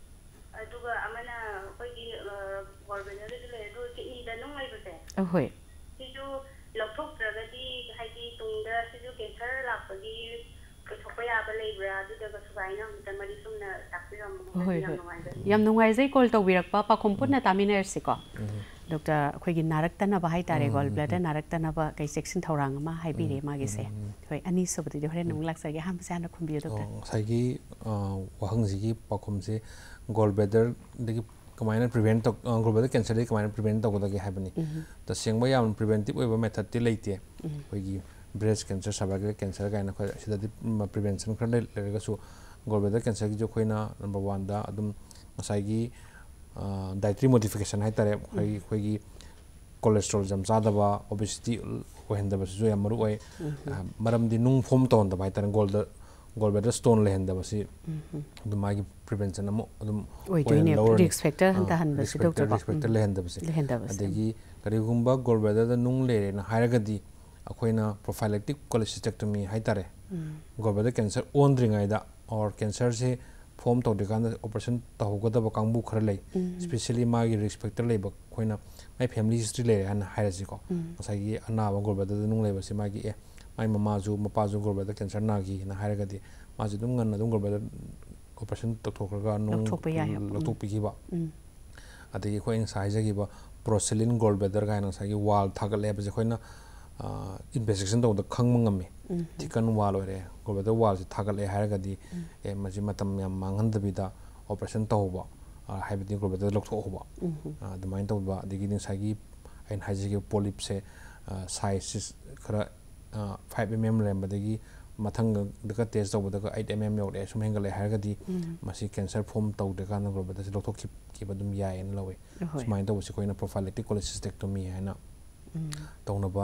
ꯑꯗꯨꯒ ꯑꯃꯅ ꯑꯩꯈꯣꯏꯒꯤ ꯒꯣꯜ ꯕ꯭ꯂꯦꯗꯔꯗꯁꯨ ꯂꯩ ꯑꯗꯨꯒ ꯀꯤꯗꯅꯤꯗ ꯅꯨꯡ ꯂꯩꯕꯁꯦ ꯍꯣꯏ ꯁꯤꯁꯨ ꯂꯧꯊꯣꯛꯇ꯭ꯔꯒꯗꯤ ꯍꯥꯏꯗꯤ ꯇꯨꯡꯗ ꯁꯤꯁꯨ ꯀꯦꯟꯁꯔ ꯂꯥꯛꯄꯒꯤ ꯀꯩꯊꯣꯛꯄ ꯌꯥꯕ ꯂꯩꯕ꯭ꯔꯥ ꯑꯗꯨꯗꯨꯒ ꯁꯨꯒꯥꯏꯅ ꯑꯃꯨꯛꯇ ꯃꯔꯤ ꯆꯨꯝꯅ ꯇꯥꯛꯄꯤꯔꯝꯕ ꯍꯣꯏ ꯌꯥꯝ ꯍꯣꯏ ꯅꯨꯡꯉꯥꯏꯖꯔꯦ ꯌꯥꯝ ꯅꯨꯡꯉꯥꯏꯖꯩ ꯀꯣꯜ ꯇꯧꯕꯤꯔꯛꯄ ꯄꯥꯈꯨꯝ ꯄꯨꯟꯅ ꯇꯥꯃꯤꯟꯅꯔꯁꯤꯀꯣ ꯗꯣꯛꯇꯔ ꯑꯩꯈꯣꯏꯒꯤ ꯅꯥꯔꯛꯇꯅꯕ ꯍꯥꯏꯇꯥꯔꯦ ꯒꯣꯜ ꯕ꯭ꯂꯦꯗꯔ ꯅꯥꯔꯛꯇꯅꯕ ꯀꯩ ꯆꯦꯛꯁꯤꯟ ꯊꯧꯔꯥꯡ ꯑꯃ ꯍꯥꯏꯕꯤꯔꯦ ꯃꯥꯒꯤꯁꯦ ꯍꯣꯏ ꯑꯅꯤꯁꯨꯕꯗꯨꯗꯤ ꯍꯣꯔꯦꯟ ꯑꯃꯨꯛ ꯂꯥꯛꯆꯒꯦ ꯑꯍꯥꯟꯕꯁꯦ ꯍꯥꯟꯅ ꯈꯨꯝꯕꯤꯌꯨ ꯗꯣꯛꯇꯔ ꯉꯁꯥꯏꯒꯤ ꯋꯥꯍꯪꯁꯤꯒꯤ ꯄꯥꯎꯈꯨꯝꯁꯤ ꯒꯣꯜ ꯕ꯭ꯂꯦꯗꯔꯗꯒꯤ ꯀꯃꯥꯏꯅ ꯄ꯭ꯔꯤꯚꯦꯟ ꯇꯧ ꯒꯣꯜ ꯕ꯭ꯂꯦꯗꯔ ꯀꯦꯟꯁꯔꯗꯒꯤ ꯀꯃꯥꯏꯅ ꯄ꯭ꯔꯤꯚꯦꯟ ꯇꯧꯒꯗꯒꯦ ꯍꯥꯏꯕꯅꯤ ꯇꯁꯦꯡꯕ ꯌꯥꯝꯅ ꯄ꯭ꯔꯤꯚꯦꯟꯇꯤꯞ ꯑꯣꯏꯕ ꯃꯦꯊꯗꯇꯤ ꯂꯩꯇꯦ ꯑꯩꯈꯣꯏꯒꯤ ꯕ꯭ꯔꯦꯁ ꯀꯦꯟꯁꯔ ꯁꯔꯚꯥꯏꯀꯦꯜ ꯀꯦꯟꯁꯔ ꯀꯥꯏꯅ ꯑꯩꯈꯣꯏ ꯑꯁꯤꯗꯗꯤ ꯄ꯭ꯔꯤꯚꯦꯟꯁꯟ ꯈꯔ ꯂꯩꯔꯒꯁꯨ ꯒꯣꯜ ꯕ꯭ꯂꯦꯗꯔ ꯀꯦꯟꯁꯔꯒꯤꯁꯨ ꯑꯩꯈꯣꯏꯅ ꯅꯝꯕꯔ ꯋꯥꯟꯗ ꯑꯗꯨꯝ ꯉꯁꯥꯏꯒꯤ ꯗꯥꯏꯇ꯭ꯔꯤ ꯃꯣꯗꯤꯐꯤꯀꯦꯁꯟ ꯍꯥꯏꯇꯥꯔꯦ ꯑꯩꯈꯣꯏꯒꯤ ꯑꯩꯈꯣꯏꯒꯤ ꯀꯣꯂꯦꯁꯇ꯭ꯔꯣꯜ ꯌꯥꯝ ꯆꯥꯗꯕ ꯑꯣꯕꯦꯁꯤꯇꯤ ꯑꯣꯏꯍꯟꯗꯕꯁꯤꯁꯨ ꯌꯥꯝ ꯃꯔꯨ ꯑꯣꯏ ꯃꯔꯝꯗꯤ ꯅꯨꯡ ꯐꯣꯝ ꯇꯧꯍꯟꯗꯕ ꯍꯥꯏꯇꯥꯔꯦ ꯒꯣꯜꯗ ꯒꯣꯜ ꯕ꯭ꯂꯦꯗꯔ ꯁ꯭ꯇꯣꯟ ꯂꯩꯍꯟꯗꯕꯁꯤ ꯑꯗꯨꯝ ꯃꯥꯒꯤ ꯄ꯭ꯔꯤꯚꯦꯟꯁꯟ ꯑꯃ ꯑꯗꯨꯝ ꯑꯣꯏꯅ ꯂꯧꯔꯅꯤ ꯔꯤꯛꯁ ꯐꯦꯛꯇꯔ ꯍꯟꯊꯍꯟꯕꯁꯤ ꯗꯣꯛꯇꯔ ꯔꯤꯛꯁ ꯐꯦꯛꯇꯔ ꯂꯩꯍꯟꯗꯕꯁꯦ ꯑꯗꯒꯤ ꯀꯔꯤꯒꯨꯝꯕ ꯒꯣꯜ ꯕ꯭ꯂꯦꯗꯔꯗ ꯅꯨꯡ ꯂꯩꯔꯦꯅ ꯍꯥꯏꯔꯒꯗꯤ ꯑꯩꯈꯣꯏꯅ ꯄ꯭ꯔꯣꯐꯥꯏꯂꯦꯛꯇꯤꯛ ꯀꯣꯂꯦꯁꯤꯁꯇꯦꯛꯇꯣꯃꯤ ꯍꯥꯏꯇꯥꯔꯦ ꯒꯣꯜ ꯕ꯭ꯂꯦꯗꯔ ꯀꯦꯟꯁꯔ ꯑꯣꯟꯗ꯭ꯔꯤꯉꯩꯗ ꯑꯣꯔ ꯀꯦꯟꯁꯔꯁꯦ ꯐꯣꯝ ꯇꯧꯗ꯭ꯔꯤꯀꯥꯟꯗ ꯑꯣꯄꯔꯦꯁꯟ ꯇꯧꯍꯧꯒꯗꯕ ꯀꯥꯡꯕꯨ ꯈꯔ ꯂꯩ ꯁ꯭ꯄꯦꯁꯤꯌꯦꯜꯂꯤ ꯃꯥꯒꯤ ꯔꯤꯛꯁ ꯐꯦꯛꯇꯔ ꯂꯩꯕ ꯑꯩꯈꯣꯏꯅ ꯃꯥꯏ ꯐꯦꯃꯤꯂꯤ ꯍꯤꯁꯇ꯭ꯔꯤ ꯂꯩꯔꯦ ꯍꯥꯏꯅ ꯍꯥꯏꯔꯁꯤꯀꯣ ꯉꯁꯥꯏꯒꯤ ꯑꯅꯥꯕ ꯒꯣꯜ ꯕ꯭ꯂꯦꯗꯔꯗ ꯅꯨꯡ ꯂꯩꯕꯁꯤ ꯃꯥꯒꯤ ꯑꯦ ꯃꯥꯏ ꯃꯃꯥꯁꯨ ꯃꯄꯥꯁꯨ ꯒꯣꯜ ꯕ꯭ꯂꯦꯗꯔ ꯀꯦꯟꯁꯔ ꯅꯥꯈꯤꯅ ꯍꯥꯏꯔꯒꯗꯤ ꯃꯥꯁꯤ ꯑꯗꯨꯝ ꯉꯟꯅ ꯑꯗꯨꯝ ꯒꯣꯜ ꯕ꯭ꯂꯦꯗꯔ ꯑꯣꯄꯔꯦꯁꯟ ꯇꯧꯊꯣꯛꯈ꯭ꯔꯒ ꯅꯨꯡ ꯂꯧꯊꯣꯛꯄꯤꯈꯤꯕ ꯑꯗꯒꯤ ꯑꯩꯈꯣꯏ ꯉꯁꯥꯏ ꯍꯥꯏꯖꯈꯤꯕ ꯄ꯭ꯔꯣꯁꯦꯂꯤꯟ ꯒꯣꯜ ꯕ꯭ꯂꯦꯗꯔ ꯀꯥꯏꯅ ꯉꯁꯥꯏꯒꯤ ꯋꯥꯜ ꯊꯥꯒꯠꯂꯦ ꯍꯥꯏꯕꯁꯦ ꯑꯩꯈꯣꯏꯅ ꯏꯟꯚꯦꯁꯇꯤꯒꯦꯁꯟ ꯇꯧꯕꯗ ꯈꯪꯕ ꯉꯝꯃꯤ ꯊꯤꯀꯟ ꯋꯥꯜ ꯑꯣꯏꯔꯦ ꯒꯣꯜ ꯕ꯭ꯂꯦꯗꯔ ꯋꯥꯜꯁꯤ ꯊꯥꯒꯠꯂꯦ ꯍꯥꯏꯔꯒꯗꯤ ꯑꯦ ꯃꯁꯤ ꯃꯇꯝ ꯌꯥꯝ ꯃꯥꯡꯍꯟꯗꯕꯤꯗ ꯑꯣꯄꯔꯦꯁꯟ ꯇꯧꯍꯧꯕ ꯍꯥꯏꯕꯗꯤ ꯒꯣꯜ ꯕ꯭ꯂꯦꯗꯔ ꯂꯧꯊꯣꯛꯍꯧꯕ ꯑꯗꯨꯃꯥꯏꯅ ꯇꯧꯕ ꯑꯗꯒꯤꯗꯤ ꯉꯁꯥꯏꯒꯤ ꯑꯩꯅ ꯍꯥꯏꯖꯈꯤꯕ ꯄꯣꯂꯤꯞꯁꯦ ꯁꯥꯏꯖꯁꯤ ꯈꯔ ꯐꯥꯏꯚ ꯑꯦꯝ ꯑꯦꯝ ꯂꯩꯔꯝꯕꯗꯒꯤ ꯃꯊꯪꯗꯒ ꯇꯦꯁ ꯇꯧꯕꯗꯒ ꯑꯩꯠ ꯑꯦꯝ ꯑꯦꯝ ꯌꯧꯔꯛꯑꯦ ꯁꯨꯝ ꯍꯦꯟꯒꯠꯂꯛꯑꯦ ꯍꯥꯏꯔꯒꯗꯤ ꯃꯁꯤ ꯀꯦꯟꯁꯔ ꯐꯣꯝ ꯇꯧꯗ꯭ꯔꯤꯀꯥꯟꯗ ꯒꯣꯜ ꯕ꯭ꯂꯦꯗꯔꯁꯤ ꯂꯧꯊꯣꯛꯈꯤꯕ ꯑꯗꯨꯝ ꯌꯥꯏꯌꯦꯅ ꯂꯧꯋꯤ ꯁꯨꯃꯥꯏꯅ ꯇꯧꯕꯁꯤ ꯑꯩꯈꯣꯏꯅ ꯄ꯭ꯔꯣꯐꯥꯏꯂꯦꯛꯇꯤꯛ ꯀꯣꯂꯦꯁꯤꯁꯇꯦꯛꯇꯣꯃꯤ ꯍꯥꯏꯅ ꯇꯧꯅꯕ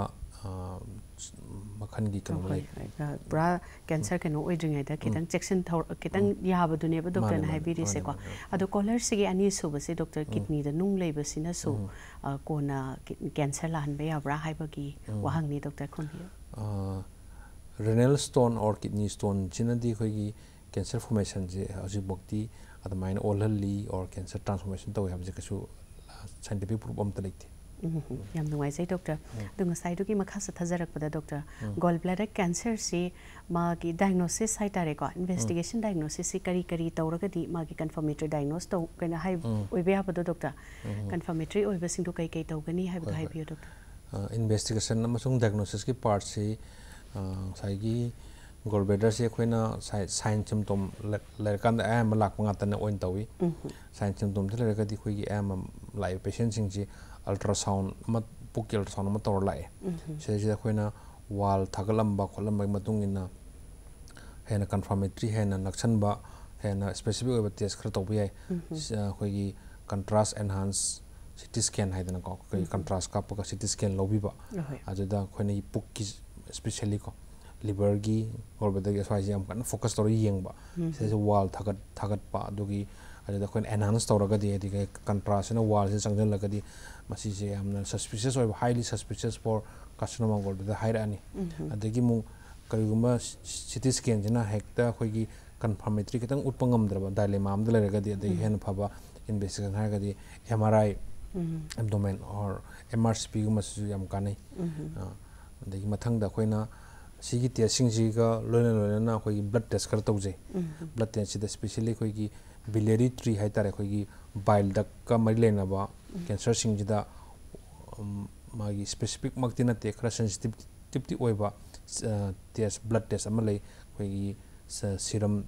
ꯃꯈꯜꯒꯤ ꯀꯩꯅꯣ ꯂꯩ ꯄꯨꯔꯥ ꯀꯦꯟꯁꯔ ꯀꯩꯅꯣ ꯑꯣꯏꯗ꯭ꯔꯤꯉꯩꯗ ꯈꯤꯇꯪ ꯆꯦꯛꯁꯤꯟ ꯈꯤꯇꯪ ꯌꯥꯕꯗꯨꯅꯦꯕ ꯗꯣꯛꯇꯔꯅ ꯍꯥꯏꯕꯤꯔꯤꯁꯦꯀꯣ ꯑꯗꯣ ꯀꯣꯂꯔꯁꯤꯒꯤ ꯑꯅꯤꯁꯨꯕꯁꯦ ꯗꯣꯛꯇꯔ ꯀꯤꯗꯅꯤꯗ ꯅꯨꯡ ꯂꯩꯕꯁꯤꯅꯁꯨ ꯀꯣꯟꯅ ꯀꯦꯟꯁꯔ ꯂꯥꯍꯟꯕ ꯌꯥꯕ꯭ꯔꯥ ꯍꯥꯏꯕꯒꯤ ꯋꯥꯍꯪꯅꯤ ꯗꯣꯛꯇꯔ ꯈꯨꯝꯕꯤꯌꯨ ꯔꯦꯅꯦꯜ ꯁ꯭ꯇꯣꯟ ꯑꯣꯔ ꯀꯤꯗꯅꯤ ꯁ꯭ꯇꯣꯟꯁꯤꯅꯗꯤ ꯑꯩꯈꯣꯏꯒꯤ ꯀꯦꯟꯁꯔ ꯐꯣꯔꯃꯦꯁꯟꯁꯦ ꯍꯧꯖꯤꯛꯐꯥꯎꯗꯤ ꯑꯗꯨꯃꯥꯏꯅ ꯑꯣꯜꯍꯜꯂꯤ ꯑꯣꯔ ꯀꯦꯟꯁꯔ ꯇ꯭ꯔꯥꯟꯁꯐꯣꯔꯃꯦꯁꯟ ꯇꯧꯋꯤ ꯍꯥꯏꯕꯁꯦ ꯀꯩꯁꯨ ꯁꯥꯏꯟꯇꯤꯐꯤꯛ ꯄ꯭ꯔꯨꯐ ꯑꯝꯇ ꯂꯩꯇꯦ ꯌꯥꯝ ꯅꯨꯡꯉꯥꯏꯖꯩ ꯗꯣꯛꯇꯔ ꯑꯗꯣ ꯉꯁꯥꯏꯗꯨꯒꯤ ꯃꯈꯥ ꯆꯠꯊꯖꯔꯛꯄꯗ ꯗꯣꯛꯇꯔ ꯒꯣꯜ ꯕ꯭ꯂꯦꯗꯔ ꯀꯦꯟꯁꯔꯁꯤ ꯃꯥꯒꯤ ꯗꯥꯏꯒꯅꯣꯁꯤꯁ ꯍꯥꯏꯇꯥꯔꯦꯀꯣ ꯏꯟꯚꯦꯁꯇꯤꯒꯦꯁꯟ ꯗꯥꯏꯒꯅꯣꯁꯤꯁꯁꯤ ꯀꯔꯤ ꯀꯔꯤ ꯇꯧꯔꯒꯗꯤ ꯃꯥꯒꯤ ꯀꯟꯐꯔꯃꯦꯇꯔꯤ ꯗꯥꯏꯒꯅꯣꯁ ꯇꯧ ꯀꯩꯅꯣ ꯍꯥꯏ ꯑꯣꯏꯕ ꯌꯥꯕꯗꯣ ꯗꯣꯛꯇꯔ ꯀꯟꯐꯔꯃꯦꯇꯔꯤ ꯑꯣꯏꯕꯁꯤꯡꯗꯣ ꯀꯩ ꯀꯩ ꯇꯧꯒꯅꯤ ꯍꯥꯏꯕꯗꯣ ꯍꯥꯏꯕꯤꯌꯨ ꯗꯣꯛꯇꯔ ꯏꯟꯚꯦꯁꯇꯤꯒꯦꯁꯟ ꯑꯃꯁꯨꯡ ꯗꯥꯏꯒꯅꯣꯁꯤꯁꯀꯤ ꯄꯥꯔꯠꯁꯤ ꯉꯁꯥꯏꯒꯤ ꯒꯣꯜ ꯕ꯭ꯂꯦꯗꯔꯁꯤ ꯑꯩꯈꯣꯏꯅ ꯁꯥꯏꯟ ꯁꯤꯝꯇꯣꯝ ꯂꯩꯔꯀꯥꯟꯗ ꯑꯌꯥꯝꯕ ꯂꯥꯛꯄ ꯉꯥꯛꯇꯅ ꯑꯣꯏꯅ ꯇꯧꯏ ꯁꯥꯏꯟ ꯁꯤꯝꯇꯣꯝꯁꯤ ꯂꯩꯔꯒꯗꯤ ꯑꯩꯈꯣꯏꯒꯤ ꯑꯌꯥꯝꯕ ꯂꯥꯛꯏꯕ ꯄꯦꯁꯦꯟꯁꯤꯡꯁꯤ ultrasound ma pukki ultrasound ma tor lae se je khoina wall thagalamba kholam matung ina hena confirmatory hena nakchanba hena specific over test khra to bi khoi contrast enhance C T scan haidana ko khoi contrast ka pa C T scan lobi ba ajuda khoina pukki especially ko liver gi or bada gi swai jam kan focus tor yeng ba se wall thagat thagat pa adugi ajuda khoin enhance tor ga di di contrast na wall se changjal la ga di masi je amna suspicious or highly suspicious for carcinoma gol bada haira ani adagi mu kariguma C T scan jina hekta khoi gi confirmatory kitang utpangam draba dilemma am dala ga di adagi hen phaba investigation ha ga di M R I abdomen or M R C P guma su yam kanai adagi mathang da khoina sigi testing jiga loina loina na khoi blood test kar tawje blood test sida especially khoi gi biliary tree hai tare khoi gi bile duct ka mari lena ba cancer sing jida magi specific maktina te khara sensitivity oiba test blood test ama lei khoi gi serum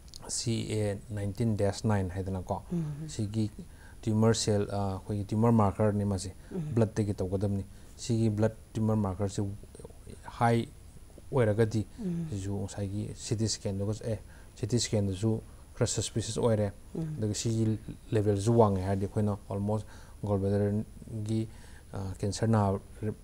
C A nineteen dash nine haidana ko sigi tumor cell khoi tumor marker ni masi blood te gi tawgadam ni sigi blood tumor marker se high oiragadi ju saigi C T scan do eh C T scan do ju khra suspicious oire daga si level ju wang ha di khoina almost gall bladder gi cancer na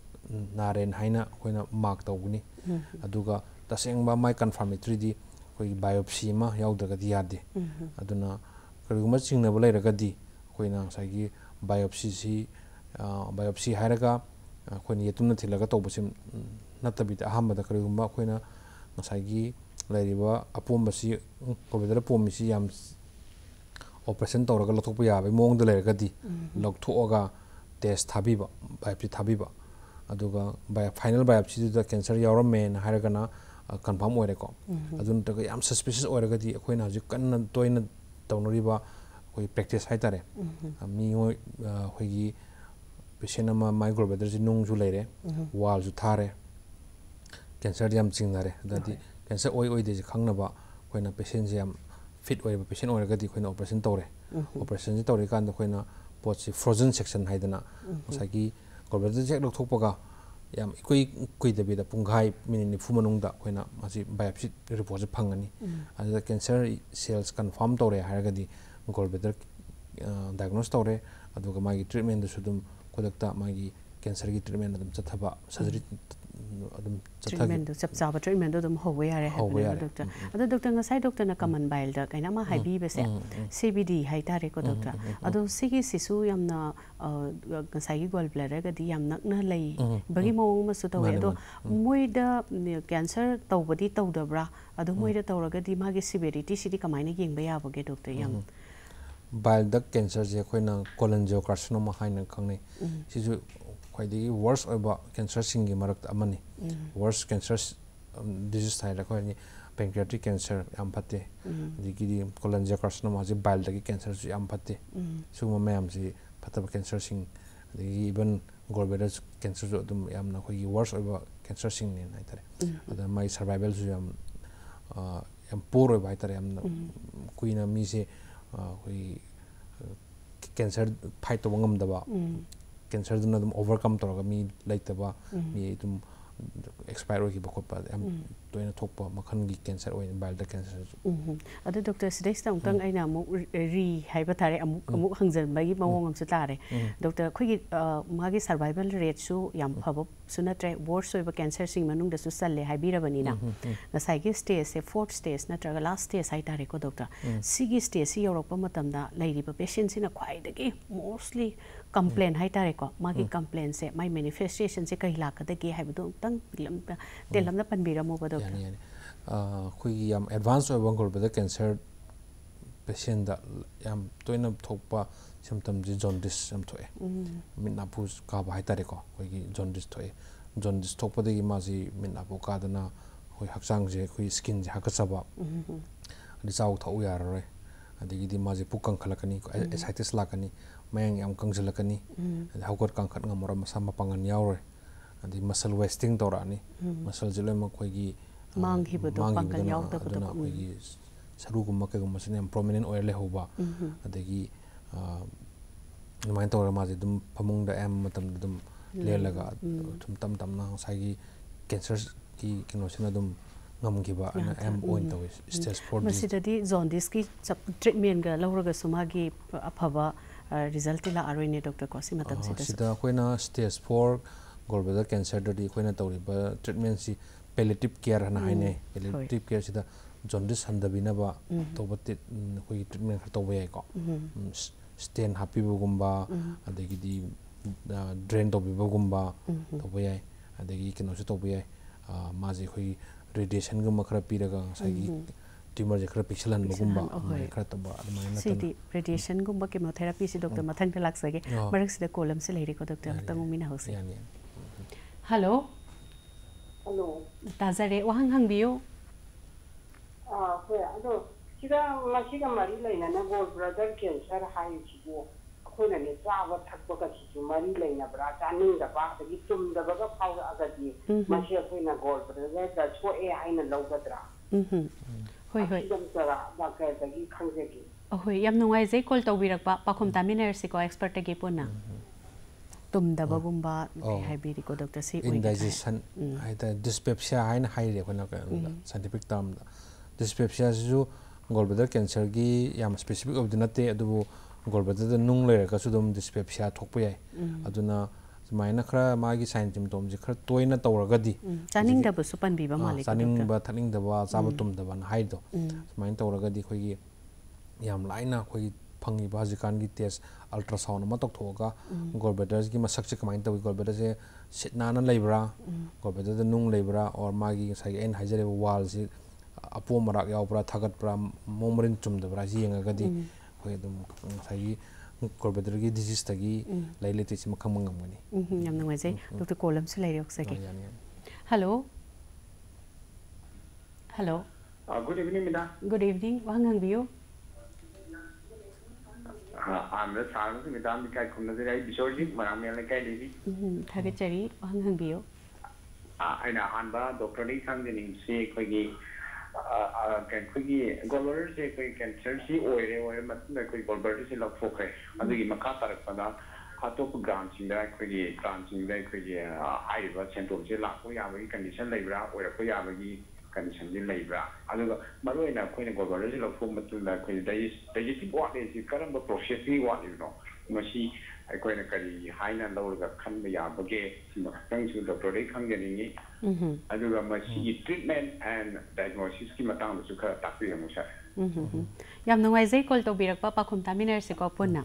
naren haina khoina mark tawguni aduga tasengba mai confirmatory di khoi biopsy ma yaudagadi yade aduna kariguma chingna balairagadi khoina saigi biopsy si biopsy hairaga khoina yetumna thilaga tawbusim natabita ahambada karigumba khoina ngasagi lairiba apombasi kobedara pomisi yam operation tawraga lothokpa yabe mongda lairagadi lokthoga test thabiba biopsy thabiba aduga final biopsy da cancer yawramme na haragana confirm oireko adun taga yam suspicious oiragadi khoina hajik kanna toina tawnoriba khoi practice haitare mi hoigi patient ama micro bladder ji nung ju leire wall ju thare cancer jam chingnare dadi cancer oi oi de khangnaba khoina patient jam fit oiba patient oiragadi khoina operation tawre operation ji tawre kan khoina potsi frozen section haidana sagi gallbladder check lok thokpaga yam ikoi koi de bida punghai minute ni fumanungda khoina masi biopsy report ji phangani ada cancer cells confirm tawre haragadi gallbladder diagnose tawre aduga magi treatment du sudum kodakta magi cancer gi treatment adum chathaba surgery adum treatment du chap chaba treatment du dum howe yare ha doctor adu doctor ngasai doctor na common bile da kaina ma haibi bese C B D hai tare ko doctor adu sigi sisu yamna ngasai gi gall bladder ga di yam nakna lei bagi mo ma su tawe adu moida cancer tawbadi tawdabra adu moida tawraga di magi severity sidi kamaina yengba yabage doctor yam bile duct cancer je khoina cholangiocarcinoma haina khangne sisu khoidigi worst oiba cancer singi marak amani worst cancer disease thaira khoini pancreatic cancer yam phatte digi cholangiocarcinoma je bile duct cancer ju yam phatte suma mayam ji phataba cancer sing digi even gallbladder cancer ju dum yamna khoigi worst oiba cancer sing ne naitare ada mai survival ju yam yam poor oiba itare yamna kuina mi se khoi cancer fight to ngam daba cancer dun dum overcome to ga mi laitaba mi dum expire oi ba khotpa am toina thokpa makhan gi cancer oi bile duct cancer adu doctor sidais tang tang aina mu ri haiba tare amu amu hangjan bagi mawong am tare doctor khoi magi survival rate su yam phaba suna tre worst oi ba cancer sing manung da su salle haibira banina na sai gi stage se fourth stage na traga last stage hai tare ko doctor sigi stage si europe matam da lairi ba patient sina khwai dagi mostly complain hai tare ko magi complain se my manifestation se kai la ka dagi haibu tang lam telam na panbira mo ba doctor yani uh khoi yam advanced oi bangol ba cancer patient da yam toina thokpa symptom ji jaundice am thoe minna pus ka ba haitare ko khoi gi jaundice thoe jaundice thokpa de gi ma ji minna pu ka dana khoi hakchang je khoi skin je hakka chaba ani chaw thau yar roi adigi di ma ji pukang khalakani ascites lakani mayang yam kangjalakani hawkot kangkhat ngamora masa mapangan yaure adi muscle wasting torani muscle jelo ma khoi gi mang hi bu do pangkan yaw ta ko khoi gi saru gum ma ke gum masne prominent oil le hoba adigi ꯑꯗꯨꯃꯥꯏꯅ ꯇꯧꯔꯒ ꯃꯥꯁꯦ ꯑꯗꯨꯝ ꯐꯃꯨꯡꯗ ꯑꯌꯥꯝꯕ ꯃꯇꯝꯗ ꯑꯗꯨꯝ ꯂꯦꯜꯂꯒ ꯁꯨꯝ ꯇꯞ ꯇꯞꯅ ꯉꯁꯥꯏꯒꯤ ꯀꯦꯟꯁꯔꯒꯤ ꯀꯩꯅꯣꯁꯤꯅ ꯑꯗꯨꯝ ꯉꯝꯈꯤꯕ ꯑꯌꯥꯝꯕ ꯑꯣꯏꯅ ꯇꯧꯋꯤ ꯁ꯭ꯇꯦꯖ ꯐꯣꯔ ꯃꯁꯤꯗꯗꯤ ꯖꯣꯟꯗꯤꯁꯀꯤ ꯇ꯭ꯔꯤꯠꯃꯦꯟꯒ ꯂꯧꯔꯒꯁꯨ ꯃꯥꯒꯤ ꯑꯐꯕ ꯔꯤꯖꯜꯇꯤ ꯂꯥꯛꯑꯔꯣꯏꯅꯦ ꯗꯣꯛꯇꯔ ꯀꯣ ꯁꯤ ꯃꯇꯝꯁꯤꯗꯁꯨ ꯁꯤꯗ ꯑꯩꯈꯣꯏꯅ ꯁ꯭ꯇꯦꯖ ꯐꯣꯔ ꯒꯣꯜ ꯕ꯭ꯂꯦꯗꯔ ꯀꯦꯟꯁꯔꯗꯗꯤ ꯑꯩꯈꯣꯏꯅ ꯇꯧꯔꯤꯕ ꯇ꯭ꯔꯤꯠꯃꯦꯟꯁꯤ ꯄꯦꯂꯦꯇꯤꯞ ꯀꯦꯌꯔ ꯍꯥꯏꯅ ꯍꯥꯏꯅꯩ ꯄꯦꯂꯦꯇꯤꯞ ꯀꯦꯌꯔꯁꯤꯗ ꯖꯣꯟꯗꯤꯁ ꯍꯟꯊꯕꯤꯅꯕ ꯇꯧꯕ ꯑꯩꯈꯣꯏꯒꯤ ꯇ꯭ꯔꯤꯠꯃꯦꯟ ꯈꯔ ꯇꯧꯕ ꯌꯥꯏꯀꯣ ꯁ꯭ꯇꯦꯟ ꯍꯥꯞꯄꯤꯕꯒꯨꯝꯕ ꯑꯗꯒꯤꯗꯤ ꯗ꯭ꯔꯦꯟ ꯇꯧꯕꯤꯕꯒꯨꯝꯕ ꯇꯧꯕ ꯌꯥꯏ ꯑꯗꯒꯤ ꯀꯩꯅꯣꯁꯨ ꯇꯧꯕ ꯌꯥꯏ ꯃꯥꯁꯦ ꯑꯩꯈꯣꯏꯒꯤ ꯔꯦꯗꯤꯌꯦꯁꯟꯒꯨꯝꯕ ꯈꯔ ꯄꯤꯔꯒ ꯉꯁꯥꯏꯒꯤ ꯇ꯭ꯌꯨꯃꯔꯁꯦ ꯈꯔ ꯄꯤꯛꯁꯜꯍꯟꯕꯒꯨꯝꯕ ꯑꯗꯨꯃꯥꯏꯅ ꯈꯔ ꯇꯧꯕ ꯑꯗꯨꯃꯥꯏꯅ ꯅꯠꯇꯅ ꯁꯤꯗꯤ ꯔꯦꯗꯤꯌꯦꯁꯟꯒꯨꯝꯕ ꯀꯦꯃꯣꯊꯦꯔꯥꯄꯤꯁꯤ ꯗꯣꯛꯇꯔ ꯃꯊꯪꯗ ꯂꯥꯛꯆꯒꯦ ꯃꯔꯛꯁꯤꯗ ꯀꯣꯜ ꯑꯃꯁꯨ ꯂꯩꯔꯦꯀꯣ ꯗꯣꯛꯇꯔ ꯑꯃꯨꯛꯇꯪ ꯎꯃꯤꯟꯅꯍꯧꯁꯤ ꯍꯜꯂꯣ ꯍꯜꯂꯣ ꯇꯥꯖꯔꯦ ꯋꯥꯍꯪ ꯍꯪꯕꯤꯌꯨ ꯑꯥ ꯍꯣꯏ ꯑꯗꯣ ꯁꯤꯗ ꯃꯁꯤꯒ ꯃꯔꯤ ꯂꯩꯅꯅ ꯒꯣꯜ ꯕ꯭ꯂꯦꯗꯔ ꯀꯦꯟꯁꯔ ꯍꯥꯏꯔꯤꯁꯤꯕꯨ ꯑꯩꯈꯣꯏꯅꯅꯦ ꯆꯥꯕ ꯊꯛꯄꯒꯁꯤꯁꯨ ꯃꯔꯤ ꯂꯩꯅꯕ꯭ꯔꯥ ꯆꯥꯅꯤꯡꯗꯕ ꯑꯗꯒꯤ ꯇꯨꯝꯗꯕꯒ ꯐꯥꯎꯔꯛꯑꯒꯗꯤ ꯃꯁꯤ ꯑꯩꯈꯣꯏꯅ ꯒꯣꯜ ꯕ꯭ꯂꯦꯗꯔꯗ ꯁꯣꯛꯑꯦ ꯍꯥꯏꯅ ꯂꯧꯒꯗ꯭ꯔꯥ ꯍꯣꯏ ꯍꯣꯏ ꯗꯣꯛꯇꯔꯗꯒꯤ ꯈꯪꯖꯒꯦ ꯑꯍꯣꯏ ꯌꯥꯝ ꯅꯨꯡꯉꯥꯏꯖꯩ ꯀꯣꯜ ꯇꯧꯕꯤꯔꯛꯄ ꯄꯥꯎꯈꯨꯝ ꯇꯥꯃꯤꯟꯅꯔꯁꯤꯀꯣ ꯑꯦꯛꯁꯄꯔꯠꯇꯒꯤ ꯄꯨꯟꯅ ꯇꯨꯝꯗꯕꯒꯨꯝꯕ ꯀꯩ ꯍꯥꯏꯕꯤꯔꯤꯀꯣ ꯗꯣꯛꯇꯔ ꯁꯤ ꯏꯟꯗꯥꯏꯖꯦꯁꯟ ꯍꯥꯏꯇꯥꯔꯦ ꯗꯤꯁꯄꯦꯞꯁꯤꯌꯥ ꯍꯥꯏꯅ ꯍꯥꯏꯔꯤ ꯑꯩꯈꯣꯏꯅ ꯁꯥꯏꯟꯇꯤꯐꯤꯛ ꯇꯥꯔꯝꯗ ꯗꯤꯁꯄꯦꯞꯁꯤꯌꯥꯁꯤꯁꯨ ꯒꯣꯜ ꯕ꯭ꯂꯦꯗꯔ ꯀꯦꯟꯁꯔꯒꯤ ꯌꯥꯝ ꯁ꯭ꯄꯦꯁꯤꯐꯤꯛ ꯑꯣꯏꯕꯗꯤ ꯅꯠꯇꯦ ꯑꯗꯨꯕꯨ ꯒꯣꯜ ꯕ꯭ꯂꯦꯗꯔꯗ ꯅꯨꯡ ꯂꯩꯔꯒꯁꯨ ꯑꯗꯨꯝ ꯗꯤꯁꯄꯦꯞꯁꯤꯌꯥ ꯊꯣꯛꯄ ꯌꯥꯏ ꯑꯗꯨꯅ ꯁꯨꯃꯥꯏꯅ ꯈꯔ ꯃꯥꯒꯤ ꯁꯥꯏꯟ ꯁꯤꯝꯇꯣꯝꯁꯦ ꯈꯔ ꯇꯣꯏꯅ ꯇꯧꯔꯒꯗꯤ ꯆꯥꯅꯤꯡꯗꯕꯁꯨ ꯄꯟꯕꯤꯕ ꯃꯥꯜꯂꯦ ꯆꯥꯅꯤꯡꯕ ꯊꯛꯅꯤꯡꯗꯕ ꯆꯥꯕ ꯇꯨꯝꯗꯕꯅ ꯍꯥꯏꯗꯣ ꯁꯨꯃꯥꯏꯅ ꯇꯧꯔꯒꯗꯤ ꯑꯩꯈꯣꯏꯒꯤ ꯌꯥꯝ ꯂꯥꯏꯅ ꯑꯩꯈꯣꯏꯒꯤ ꯐꯪꯉꯤꯕ ꯍꯧꯖꯤꯛꯀꯥꯟꯒꯤ ꯇꯦꯁ ꯑꯜꯇ꯭ꯔꯥꯁꯥꯎꯟ ꯑꯃ ꯇꯧꯊꯣꯛꯑꯒ ꯒꯣꯜ ꯕ꯭ꯂꯦꯗꯔꯒꯤ ꯃꯁꯛꯁꯦ ꯀꯃꯥꯏꯅ ꯇꯧꯏ ꯒꯣꯜ ꯕ꯭ꯂꯦꯗꯔꯁꯦ ꯁꯤꯠ ꯅꯥꯟꯅ ꯂꯩꯕ꯭ꯔꯥ ꯒꯣꯜ ꯕ꯭ꯂꯦꯗꯔꯗ ꯅꯨꯡ ꯂꯩꯕ꯭ꯔꯥ ꯑꯣꯔ ꯃꯥꯒꯤ ꯉꯁꯥꯏꯒꯤ ꯑꯩꯅ ꯍꯥꯏꯖꯔꯤꯕ ꯋꯥꯜꯁꯤ ꯑꯄꯣꯝ ꯃꯔꯥꯛ ꯌꯥꯎꯕ꯭ꯔꯥ ꯊꯥꯒꯠꯄ꯭ꯔꯥ ꯃꯑꯣꯡ ꯃꯔꯤꯟ ꯆꯨꯝꯗꯕ꯭ꯔꯥ ꯌꯦꯡꯉꯒꯗꯤ ꯑꯩꯈꯣꯏ ꯑꯗꯨꯝ ꯉꯁꯥꯏꯒꯤ ꯒꯣꯜ ꯕ꯭ꯂꯦꯗꯔꯒꯤ ꯗꯤꯖꯤꯁꯇꯒꯤ ꯂꯩ ꯂꯩꯇꯦꯁꯤꯃ ꯈꯪꯕ ꯉꯝꯒꯅꯤ ꯌꯥꯝ ꯅꯨꯡꯉꯥꯏꯖꯩ ꯗꯣꯛꯇꯔ ꯀꯣꯜ ꯑꯃꯁꯨ ꯂꯩꯔꯦ ꯑꯣꯛꯆꯒꯦ hello hello Good evening, madam. Good evening. Wahang hangbiyo. I'm the Sarah, madam. The guy from the right Bishori, Madam Yalakai Lady. Thagachari, Wahang hangbiyo. I know Hanba, Doctor Lee Sanjin, say, Quiggy, can Quiggy, Golders, say, can search you or a quick Goldberg is a lot for her. And the Makata, Hatop grants in that Quiggy, grants in that Quiggy, I was sent to Jilla, we have a condition labor or a Kuyavagi. Condition labor. Other Marina Queen of original form to the Queen days, they just what is the current process we want, you know. Mashi, I quite a curry, high and low the Kambia, Bogay, thanks to the product hungry. I do a machi treatment and diagnosis schema down to cut up with him. Yam no way, called to be a papa contaminers, a copuna.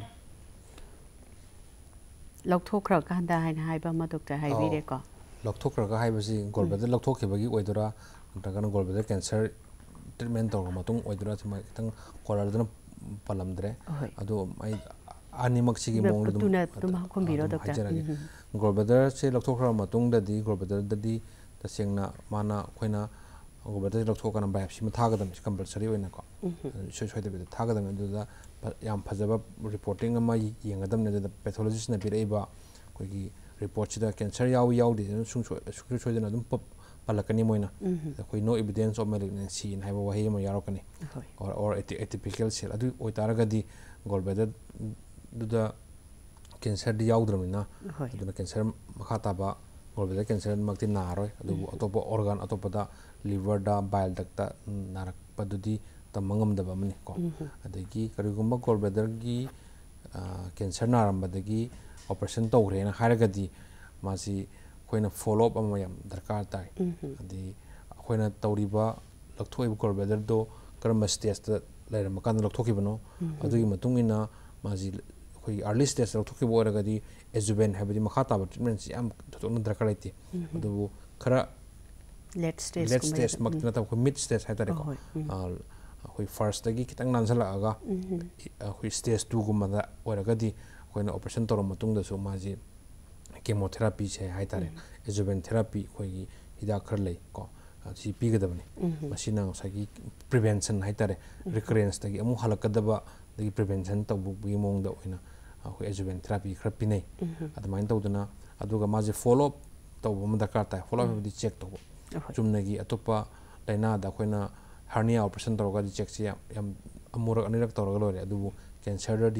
Loktok Kanda and Hibama Doctor Hibireco. Loktok Hibasi, Golbet, Loktoki, Wedora. ꯅꯠꯇ꯭ꯔꯒꯅ gall bladder cancer treatment ꯇꯧꯔꯕ ꯃꯇꯨꯡ ꯑꯣꯏꯗꯣꯏꯔꯥ ꯁꯨꯃꯥꯏ ꯈꯤꯇꯪ ꯀꯣꯂꯔꯗꯨꯅ ꯄꯜꯂꯝꯗ꯭ꯔꯦ ꯑꯗꯣ ꯑꯩ ꯑꯅꯤꯃꯛꯁꯤꯒꯤ ꯃꯑꯣꯡꯗ ꯑꯗꯨꯝ ꯍꯥꯏꯖꯔꯒꯦ ꯒꯣꯜ ꯕ꯭ꯂꯦꯗꯔꯁꯦ ꯂꯧꯊꯣꯛꯈ꯭ꯔꯕ ꯃꯇꯨꯡꯗꯗꯤ ꯒꯣꯜ ꯕ꯭ꯂꯦꯗꯔꯗꯗꯤ ꯇꯁꯦꯡꯅ ꯃꯥꯅ ꯑꯩꯈꯣꯏꯅ ꯒꯣꯜ ꯕ꯭ꯂꯦꯗꯔꯁꯦ ꯂꯧꯊꯣꯛꯑꯀꯥꯟꯗ ꯕꯥꯏꯑꯣꯞꯁꯤ ꯑꯃ ꯊꯥꯒꯗꯕꯅꯤ ꯀꯝꯄꯜꯁꯔꯤ ꯑꯣꯏꯅꯀꯣ ꯏꯁꯣꯏ ꯁꯣꯏꯗꯕꯤꯗ ꯊꯥꯒꯗꯕꯅꯤ ꯑꯗꯨꯗ ꯌꯥꯝ ꯐꯖꯕ ꯔꯤꯄꯣꯔꯇꯤꯡ ꯑꯃ ꯌꯦꯡꯒꯗꯕꯅꯤ ꯑꯗꯨꯗ ꯄꯦꯊꯣꯂꯣꯖꯤꯁꯅ ꯄꯤꯔꯛꯏꯕ ꯑꯩꯈꯣꯏꯒꯤ ꯔꯤꯄꯣꯔꯠꯁꯤꯗ ꯀꯦꯟꯁꯔ ꯌꯥꯎꯏ ꯌꯥꯎꯗꯦ ꯁꯨꯡꯁꯣꯏ ꯁꯣꯏꯗꯅ ꯑꯗꯨꯝ ꯄꯜꯂꯛꯀꯅꯤ ꯃꯣꯏꯅ ꯑꯩꯈꯣꯏ ꯅꯣ ꯏꯕꯤꯗꯦꯟꯁ ꯑꯣꯐ ꯃꯦꯂꯤꯒꯅꯦꯟꯁꯤ ꯍꯥꯏꯕ ꯋꯥꯍꯩ ꯑꯃ ꯌꯥꯎꯔꯛꯀꯅꯤ ꯑꯣꯔ ꯑꯣꯔ ꯑꯦꯇꯤꯄꯤꯀꯦꯜ ꯁꯦꯜ ꯑꯗꯨ ꯑꯣꯏꯇꯥꯔꯒꯗꯤ ꯒꯣꯜ ꯕ꯭ꯂꯦꯗꯔꯗꯨꯗ ꯀꯦꯟꯁꯔꯗꯤ ꯌꯥꯎꯗ꯭ꯔꯕꯅꯤꯅ ꯑꯗꯨꯅ ꯀꯦꯟꯁꯔ ꯃꯈꯥ ꯇꯥꯕ ꯒꯣꯜ ꯕ꯭ꯂꯦꯗꯔ ꯀꯦꯟꯁꯔꯃꯛꯇꯤ ꯅꯥꯔꯣꯏ ꯑꯗꯨꯕꯨ ꯑꯇꯣꯞꯄ ꯑꯣꯔꯒꯥꯟ ꯑꯇꯣꯞꯄꯗ ꯂꯤꯚꯔꯗ ꯕꯥꯏꯜ ꯗꯛꯇ ꯅꯥꯔꯛꯄꯗꯨꯗꯤ ꯇꯝꯕ ꯉꯝꯗꯕ ꯑꯃꯅꯤ ꯀꯣ ꯑꯗꯒꯤ ꯀꯔꯤꯒꯨꯝꯕ ꯒꯣꯜ ꯕ꯭ꯂꯦꯗꯔꯒꯤ ꯀꯦꯟꯁꯔ ꯅꯥꯔꯝꯕꯗꯒꯤ ꯑꯣꯄꯔꯦꯁꯟ ꯇꯧꯈ꯭ꯔꯦꯅ ꯍꯥꯏꯔꯒꯗꯤ ꯃꯥꯁꯤ ꯑꯩꯈꯣꯏꯅ ꯐꯣꯂꯣ ꯑꯞ ꯑꯃ ꯌꯥꯝ ꯗꯔꯀꯥꯔ ꯇꯥꯏ ꯑꯗꯤ ꯑꯩꯈꯣꯏꯅ ꯇꯧꯔꯤꯕ ꯂꯧꯊꯣꯛꯏꯕ ꯒꯣꯜ ꯕ꯭ꯂꯦꯗꯔꯗꯣ ꯀꯔꯝꯕ ꯁ꯭ꯇꯦꯖꯇ ꯂꯩꯔꯝꯕ ꯀꯥꯟꯗ ꯂꯧꯊꯣꯛꯈꯤꯕꯅꯣ ꯑꯗꯨꯒꯤ ꯃꯇꯨꯡ ꯏꯟꯅ ꯃꯥꯁꯤ ꯑꯩꯈꯣꯏꯒꯤ ꯑꯥꯔꯂꯤ ꯁ꯭ꯇꯦꯖꯇ ꯂꯧꯊꯣꯛꯈꯤꯕ ꯑꯣꯏꯔꯒꯗꯤ ꯑꯦꯖꯨꯕꯦꯟ ꯍꯥꯏꯕꯗꯤ ꯃꯈꯥ ꯇꯥꯕ ꯇ꯭ꯔꯤꯠꯃꯦꯟꯁꯤ ꯌꯥꯝ ꯊꯣꯏꯗꯣꯛꯅ ꯗꯔꯀꯥꯔ ꯂꯩꯇꯦ ꯑꯗꯨꯕꯨ ꯈꯔ ꯂꯦꯠ ꯁ꯭ꯇꯦꯖꯃꯛꯇꯤ ꯅꯠꯇꯕ ꯑꯩꯈꯣꯏ ꯃꯤꯗ ꯁ꯭ꯇꯦꯖ ꯍꯥꯏꯇꯥꯔꯦꯀꯣ ꯑꯩꯈꯣꯏ ꯐꯥꯔꯁꯇꯒꯤ ꯈꯤꯇꯪ ꯅꯥꯟꯁꯤꯜꯂꯛꯑꯒ ꯑꯩꯈꯣꯏ ꯁ꯭ꯇꯦꯖ ꯇꯨꯒꯨꯝꯕꯗ ꯑꯣꯏꯔꯒꯗꯤ ꯑꯩꯈꯣꯏꯅ ꯑꯣꯄꯔꯦꯁꯟ ꯇꯧꯔꯕ ꯃꯇꯨꯡꯗꯁꯨ ꯃꯥꯁꯤ ꯀꯦꯃꯣꯊꯦꯔꯥꯄꯤꯁꯦ ꯍꯥꯏꯇꯥꯔꯦ ꯑꯦꯖꯨꯕꯦꯟ ꯊꯦꯔꯥꯄꯤ ꯑꯩꯈꯣꯏꯒꯤ ꯍꯤꯗꯥꯛ ꯈꯔ ꯂꯩ ꯀꯣ ꯁꯤ ꯄꯤꯒꯗꯕꯅꯤ ꯃꯁꯤꯅ ꯉꯁꯥꯏꯒꯤ ꯄ꯭ꯔꯤꯚꯦꯟꯁꯟ ꯍꯥꯏꯇꯥꯔꯦ ꯔꯤꯀꯔꯦꯟꯁꯇꯒꯤ ꯑꯃꯨꯛ ꯍꯜꯂꯛꯀꯗꯕ ꯑꯗꯒꯤ ꯄ꯭ꯔꯤꯚꯦꯟꯁꯟ ꯇꯧꯕꯒꯤ ꯃꯑꯣꯡꯗ ꯑꯣꯏꯅ ꯑꯩꯈꯣꯏ ꯑꯦꯖꯨꯕꯦꯟ ꯊꯦꯔꯥꯄꯤ ꯈꯔ ꯄꯤꯅꯩ ꯑꯗꯨꯃꯥꯏꯅ ꯇꯧꯗꯅ ꯑꯗꯨꯒ ꯃꯥꯁꯦ ꯐꯣꯂꯣ ꯑꯞ ꯇꯧꯕ ꯑꯃ ꯗꯔꯀꯥꯔ ꯇꯥꯏ ꯐꯣꯂꯣ ꯑꯞ ꯍꯥꯏꯕꯗꯤ ꯆꯦꯛ ꯇꯧꯕ ꯆꯨꯝꯅꯒꯤ ꯑꯇꯣꯞꯄ ꯂꯥꯏꯅꯥꯗ ꯑꯩꯈꯣꯏꯅ ꯍꯔꯅꯤꯌꯥ ꯑꯣꯄꯔꯦꯁꯟ ꯇꯧꯔꯒꯗꯤ ꯆꯦꯛꯁꯤ ꯌꯥꯝ ꯌꯥꯝ ꯑꯃꯨꯔꯛ ꯑꯅꯤꯔꯛ ꯇꯧꯔꯒ ꯂꯣꯏꯔꯦ ꯑꯗꯨꯕꯨ ꯀꯦꯟꯁꯔꯗꯗꯤ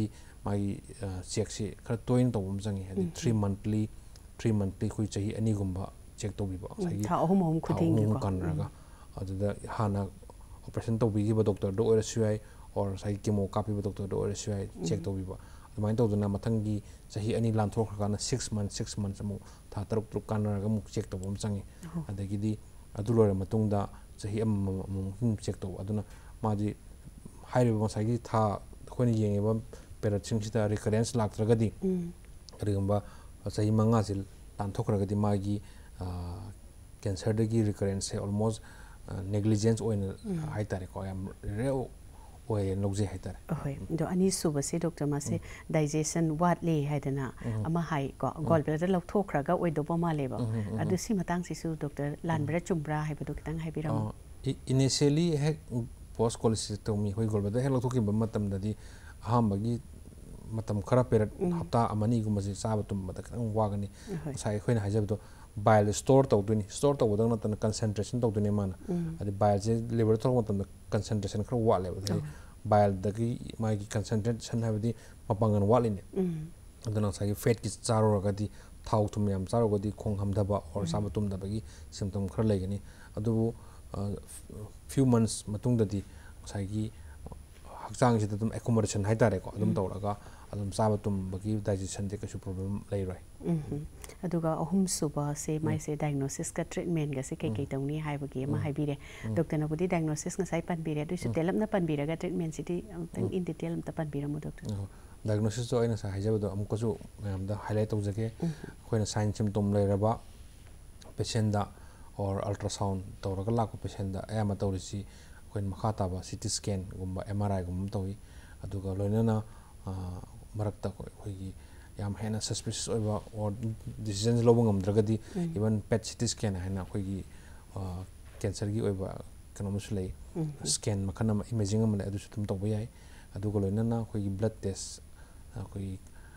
मागी चेक से खर तोइन तौब चंगी है थ्री मंथली थ्री मंथली कोई चाहिए अनी गुम्बा चेक तौबीबा सही था अहुम अहुम खुदिंग को कानरगा अदुदा हाना ऑपरेशन तौबीगिबा डॉक्टर दो ओरसु याय और सही केमो कापीबा डॉक्टर दो ओरसु याय चेक तौबीबा अदुमाइन तौदुना मथंगी चाहिए अनी लांथोखरकाना सिक्स मंथ सिक्स मंथ अमु था तरुक तरुक कानरगा मु चेक तौबम चंगी अदगिदी अदु लोरे मतुंगदा चाहिए अम चेक तौब अदुना माजी हाइरिबा मसागी था खोनि येंगेबा पेराचिंगसिदा रिकरेंस लाक्त्रगदी करिगुंबा सही मंगा से लांथोखरगदी मागी कैंसर दगी रिकरेंस है ऑलमोस्ट नेग्लिजेंस ओइन हाइतारे को याम रे ओए नोजे हाइतारे होय दो अनी सुबसे डॉक्टर मासे डाइजेशन वाट ले हाइदना अमा हाइ को गॉल ब्लैडर लौथोखरगा ओइदोबो मालेबा अदु सि मतंग सिसु डॉक्टर लानब्रा चुम्ब्रा हाइबदो खितंग हाइबिराम इनिशियली है पोस्ट कोलेसिस्टोमी होय गॉल ब्लैडर है लौथोकिबा मतमददी अहामबगी मतम खरा पेरट हप्ता अमनी गुमसे चाब तुम खतंग वागनी साइ खोइन हाइजबदो बाइल स्टोर तौदुनी स्टोर तौबदो नतन कंसंट्रेशन तौदुनी मान अदि बाइल से लिवर थोर मतम कंसंट्रेशन खर वाले बाइल दगी मागी कंसंट्रेशन हाबदी मपंगन वालिने अदना साइ फैट की चारोरगदी थाउ तुम याम चारोगदी खोंग हमदबा और चाब तुम दबगी सिम्पटम खर लेगनी अदु फ्यू मंथ्स मतुंगददी साइगी हक्चांग से तुम एकोमोडेशन हाइतारे को अदुम तौरगा अदुम चाब तुम बगी डाइजेशन दे कछु प्रॉब्लम लै रोय अदुगा अहुम सुबा से माइ से डायग्नोसिस का ट्रीटमेंट गा से के के तौनी हाइबगी मा हाइबिरे डॉक्टर न बुदी डायग्नोसिस न साइ पनबिरे दुसु तेलमना पनबिरगा ट्रीटमेंट सिटी अमतंग इन डिटेल अमता पनबिरमु डॉक्टर डायग्नोसिस तो आइना सा हाइजबदो अमकसु मैमदा हाइलाइट तौजगे खोइना साइन सिम्पटम लैरबा पेशेंट दा और अल्ट्रासाउंड तौरगा लाको पेशेंट दा अयामा तौरिसी खोइन मखा ताबा सीटी स्कैन गुम्बा एमआरआई गुम तौई अदुगा लोइनना मरक्ता खोइगी याम हेना सस्पिशियस ओइबा और डिसीजन लोबो ngमद्रगदी इवन पेट सीटी स्कैन हैना खोइगी कैंसर की ओइबा कनोमस लै स्कैन मखना इमेजिंग अमले अदुसु तुम तौबा याय अदुगा लोइनना खोइगी ब्लड टेस्ट खोइगी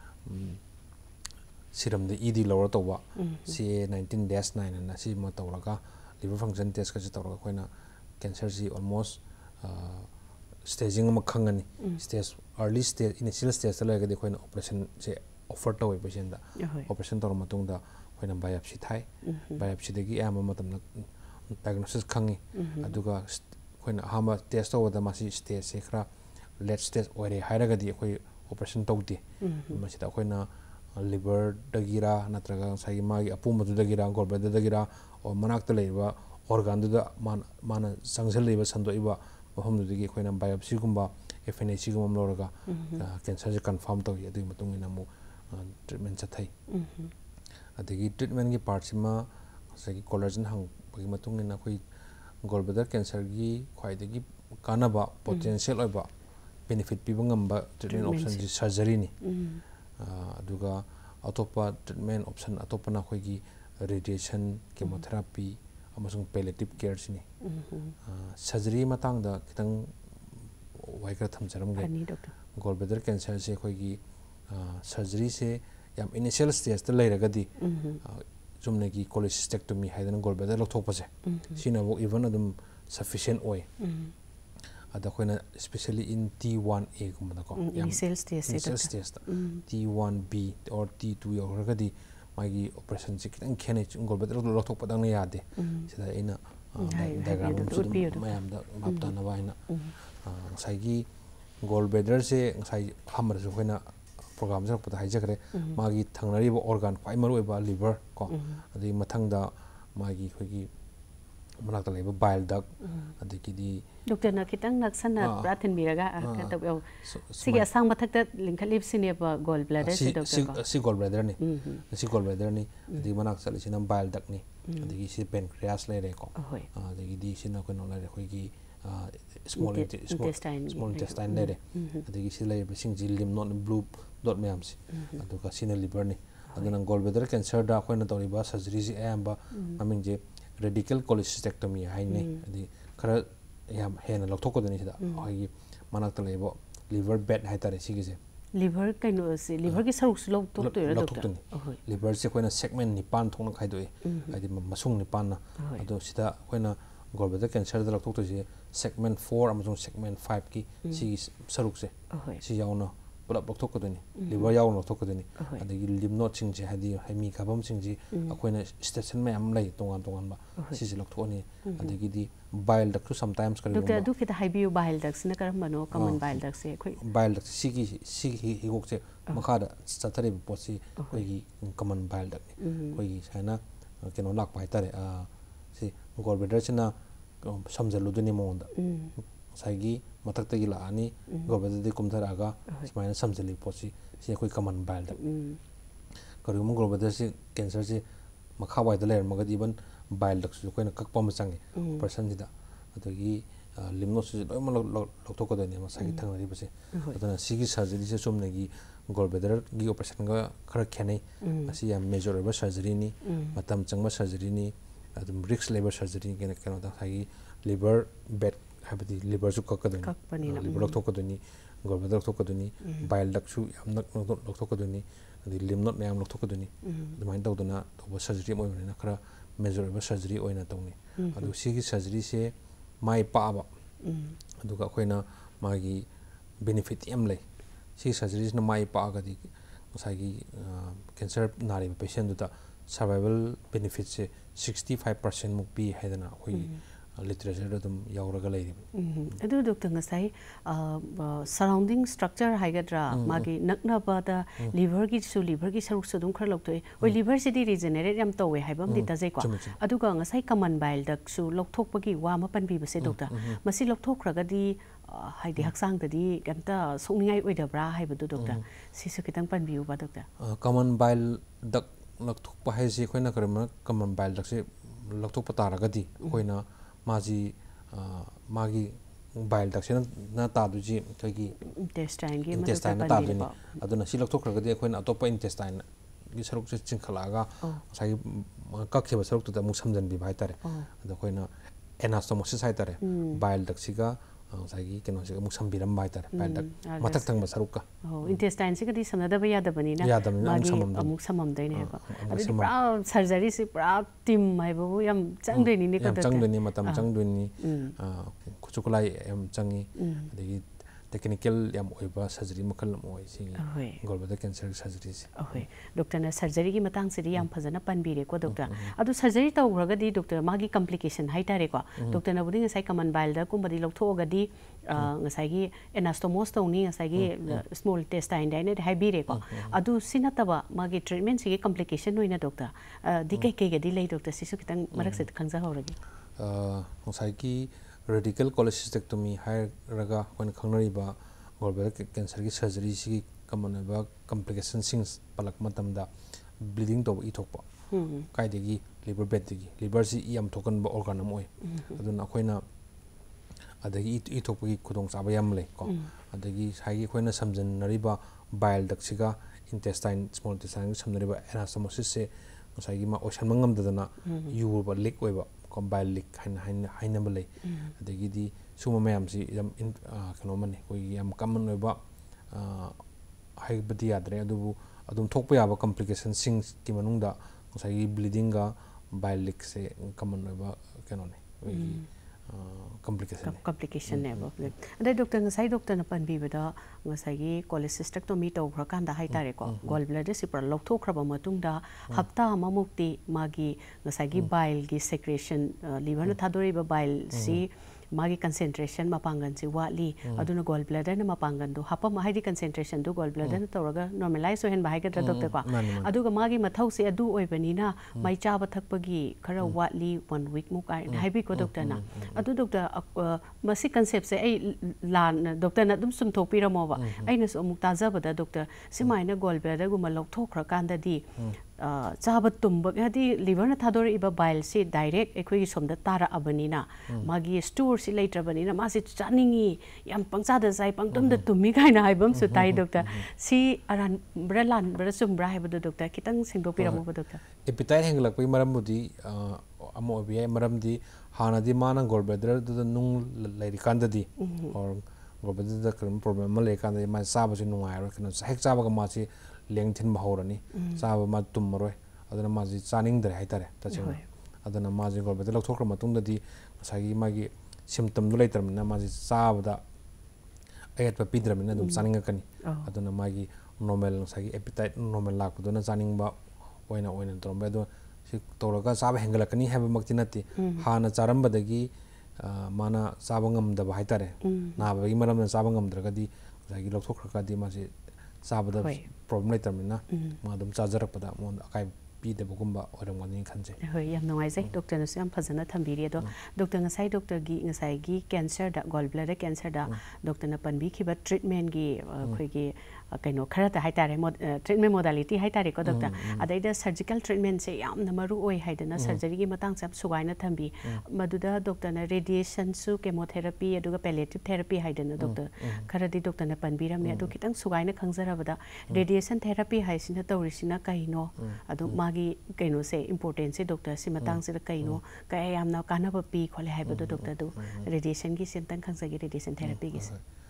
सीरम दे ईडी लौर तौबा C A nineteen dash nine ना सी म तौरगा लिवर फंक्शन टेस्ट का तौरगा खोइना कैंसर से ऑलमोस्ट स्टेजिंग में खंगनी stage early stage initial stage लगे देखो ऑपरेशन से ऑफर तौर पेशेंट ऑपरेशन तौर मतुंगदा खोइना बायोप्सी थाई बायोप्सी दगी याम मतम डायग्नोसिस खंगी अदुगा खोइना हामा टेस्ट तौबदा मासी स्टेज से खरा लेट स्टेज ओरे हाइरगदी खोइ ऑपरेशन तौदे मसिदा खोइना लिवर दगिरा नत्रगा साइ मागी अपुमदुदगिरा गॉल ब्लैडर दगिरा और मनाक्ता लेबा organ da man mana sangsel leba sando iba bahum digi khoina biopsy gumba F N A C gumam loraga cancer je confirm to yadu matung ina mu treatment cha thai adigi treatment gi part sima sagi collagen hang bagi matung ina khoi gallbladder cancer gi khwai digi kanaba potential oiba benefit pi bangam ba treatment option ji surgery ni aduga atopa treatment option atopa na khoi gi radiation chemotherapy अमसुंग palliative care सिनी surgery मतंग दा कितंग वाइकर थमजरमगे gall bladder cancer से खोइगी surgery से याम इनिशियल स्टेज त लैरगदी जुमने की कोलेसिस्टेक्टोमी हाइदन गॉल ब्लैडर लथोपसे सिनाबो इवन अदम सफिशिएंट ओय अदा खोइना specially in T one A गुमदा को initial stage stage T one B और T टू योरगदी मागी ऑपरेशन से कितंग खेने गॉल ब्लैडर लथोप पदंग ने यादे सिदा इना डायग्राम सुदम मैम दा मापता न वाइना साइगी गॉल ब्लैडर से साइ हमर जो होइना प्रोग्राम जक पता हाइजकरे मागी थंगनरिबो ऑर्गन क्वाइ मरु एबा लिवर को अदि मथंग दा मागी खोगी मनाक्ता लेबा बाइल डक अदि डॉक्टर ना कितंग नक्सना प्राथन बिरगा तब सिगे असंग मथक्ता लिंखलिब सिनेबा गॉल ब्लैडर से डॉक्टर सी गॉल ब्लैडर नि सी गॉल ब्लैडर नि अदि मनाक चलिसिना बाइल डक नि अदि सी पेनक्रियास लेरे को अदि दि सिना को नले खोगी स्मॉल इंटेस्टाइन स्मॉल इंटेस्टाइन लेरे अदि सी लेरे बिसिंग जी लिम नॉट ब्लू डॉट मैम सी अदुका सिना लिवर नि अदुना गॉल ब्लैडर कैंसर दा खोइना तौरिबा सर्जरी से एम्बा ममिंग जे radical cholecystectomy haine adi khara yam hena lokthok dani sida hoi manak talebo liver bed hai tare sigise liver kaino se liver ki saruk slok tok to doctor liver se koina segment nipan thongna khaidoi adi masung nipan na ado sida koina gallbladder cancer da lokthok to je segment four amazon segment five ki si saruk se si yauna पुलप लौथोकदोनी liver याव लौथोकदोनी अदगी lymph node सिंग जे हादि हाइमी खाबम सिंग जी अखोइना स्टेशन मैम लै तोंगान तोंगान बा सिसि लौथोनी अदगी दी बाइल डक समटाइम्स करी डॉक्टर अदु खिता हाइबियो बाइल डक सिना करम बनो कॉमन बाइल डक से अखोइ बाइल डक सिगी सिगी हिगोक से मखादा चतरे पोसी कोइगी कॉमन बाइल डक कोइगी साइना केनो लाक पाइ तारे आ सी गॉल ब्लैडर सिना समझलुदुनी मोंदा साइगी मथक तगी लानी गॉल ब्लैडर दे कुमथरागा स्माइना समझली पोसी से कोई कॉमन बाइल डक करिगम गॉल ब्लैडर से कैंसर से मखा वाइद लेर मगद इवन बाइल डक से कोइना कक पम चंगे पर्सन दिदा अदगी लिम्फ नोड से लोइम लौथोकदोनी मसागी थंगरी बसे अदना सिगी सर्जरी से सुमनेगी गॉल ब्लैडर की ऑपरेशन का खरा खेनै असी या मेजर ओवर सर्जरी नि मतम चंगमा सर्जरी नि अदम रिस्क लेबर सर्जरी के केनो दा हाई लिवर बेड हाबदी लिवर सु ककदोनी लिवर लौथोकदोनी गॉल ब्लैडर लौथोकदोनी बाइल डक सु याम लौथोकदोनी अदि लिम्फ नोड मैम लौथोकदोनी अदमाइन तौदना तौबा सर्जरी मोइबना खरा मेजर ओवर सर्जरी ओइना तौनी अदु सिगी सर्जरी से माइ पाबा अदुगा अखोइना मागी बेनिफिट याम लै सी सर्जरी ना माइ पागदी मसागी कैंसर नारी पेशेंट दुता सर्वाइवल बेनिफिट से सिक्सटी फाइव परसेंट मुक पी हैदना अखोइ लिटरेचर दम यावरगा लै अदु डॉक्टर ngasai सराउंडिंग स्ट्रक्चर हाइगद्रा मागी नकनाबादा लिवर की सु लिवर की सरुक सदुम खर लौथोय ओइ लिवर सिदी रिजेनरेट याम तौवे हाइबम दि तजै को अदुगा ngasai कमन बाइल दक सु लौथोकपगी वा मपन बि बसे डॉक्टर मसि लौथोखरगदी हाइदि हक्सांगददी केमता सोकनिङाइ ओइदब्रा हाइबदु डॉक्टर सिसु खितंग पनबिउ बा डॉक्टर कमन बाइल दक लौथोकपा हाइसे खोइना करम कमन बाइल दक से लौथोकपा तारगदी खोइना माजी मागी बाइल दक से ना तादुजी थगी इंटेस्टाइन गे इंटेस्टाइन तादुनी अदुना सि लौथोखरगदी खोइना अतोप इंटेस्टाइन की सरुक से चिंखलागा साई कखे सरुक तो मु समजन बि भाई तारे अद खोइना एनास्टोमोसिस हाइ तारे बाइल दक सिगा सागी केनो से मु समबिरम भाई तारे बाइल दक मथक थंग सरुक का हो इंटेस्टाइन से कदी समनदा बया दबनी ना मागी अमुक समम दैने हेबा अदि पुरा सर्जरी से पुरा टीम हाइबो याम चंगदैनी ने कदा चंगदैनी मतम चंगदैनी खुचुकुलाई याम चंगी अदि टेक्निकल याम ओइबा सर्जरी मखल मोइ सी गॉल ब्लैडर कैंसर सर्जरी से ओहे डॉक्टर ने सर्जरी की मतंग से याम फजना पनबिरे को डॉक्टर अदु सर्जरी तौरगदी डॉक्टर मागी कॉम्प्लिकेशन हाइ तारे को डॉक्टर न बुदि ngasai कमन बाइल दा कुमबदी लौथोगदी ngasai gi एनास्टोमोस तौनी ngasai gi स्मॉल इंटेस्टाइन दाइने हाइबिरे को अदु सिनतबा मागी ट्रीटमेंट से कॉम्प्लिकेशन होइना डॉक्टर दि के के गदी लै डॉक्टर सिसु खितंग मरक से खंजा होरगी ngasai ki रेडिकल कोलेसिस्टेक्टोमी हाइरगा कोन खंगनरिबा गॉल ब्लैडर कैंसर की सर्जरी सी कमन बा कॉम्प्लिकेशन सिंग्स पलक मतमदा ब्लीडिंग तो इथोकपा काइदेगी लिवर बेडगी लिवर सी याम थोकन बा ऑर्गन अम ओय अदुना अखोइना अदगी इथोकपगी खुदोंग चाबा याम लै को अदगी हाइगी अखोइना समजनरिबा बाइल दक्सिगा इंटेस्टाइन स्मॉल इंटेस्टाइन समनरिबा एनास्टोमोसिस से ngasai ma ocean mangam dadana yuba leak oiba combine leak hain hain hainaba lei adagi di suma mayam si yam kano mani koi yam common oiba haibadi yadre adubu adum thokpa yaba complication sings ki manungda ngasai bleeding ga bile leak se common oiba kano ne complication complication ne ba ade doctor ngasai doctor na panbi beda ngasai gi cholecystectomy tawra kan da hai tare ko gall bladder si par lokthokraba matung da hafta ama mukti magi ngasai gi bile gi secretion liver na thadori ba bile si magi concentration mapangan si wali aduna gall bladder na mapangan do hapa ma haidi concentration do gall bladder na tawraga normalize so hen ba haga doctor ko aduga magi mathau se adu oibani na mai chaba thakpagi khara wali one week mu kai haibi ko doctor na adu doctor masi concept se ai lan doctor na dum sum thopi ramo ba aina so muk taza bada doctor simaina gall bladder gu ma lokthokra kanda di चाब तुम्ब हदी liver ना थादोर इबा bile से direct एकोई सोमदा तारा अबनीना मागी store से लेटरबनीना मासे चानिंगी याम पंगचा the जाय पंगतम the तुमी गायना हाइबम सु ताई डॉक्टर सी अरान ब्रलान ब्र सुमब्रा हाइबदो डॉक्टर कितंग सिंगदोपिरमो डॉक्टर एपिटाइट हेंगलकपै मरमबुदी अमो बिए मरमदी हानादी माना गॉल ब्लैडर द नुंग लैरिकांददी और गॉल ब्लैडर द क्रम प्रॉब्लम म लेकांददी मा चाबसे नुंगायरो कनो हेक चाबगा मासे लेंथिन महौरनी चाब मा तुमरोय अदना माजी चानिंग दरे हाइतारे तचिंग अदना माजी गॉल ब्लैडर लौथोखर मतुंगददी सागी मागी सिम्पटम दु लेतरमना माजी चाबदा ayat pa pidramina dum saninga kani aduna magi normal sagi appetite normal lak duna saningba oina oina trombe do si tolaga saba hengala kani haba makti nati hana charamba dagi mana saba ngamda ba haitare na ba gi maram na saba ngamdragadi sagi lokthokhragadi masi saba da problem letamina ma dum chajarakpada mon akai pidabagumba oramgani khanje hoi yam nongai jai doctor na sam phajana thambiri do doctor ngasai doctor gi ngasai gi cancer da gall bladder cancer da doctor na panbi khiba treatment gi khoi gi kaino khara ta haitare treatment modality haitare ko doctor adaida surgical treatment se yam na maru oi haidana surgery gi matang sam sugaina thambi maduda doctor na radiation su chemotherapy aduga palliative therapy haidana doctor khara di doctor na panbi ram adu kitang sugaina khangjarabada radiation therapy haisina tawrisina kaino adu magi kaino se important se doctor si matang se kaino kay yam na kanaba pi khole haibadu doctor du radiation gi sentang khangjagi radiation therapy gi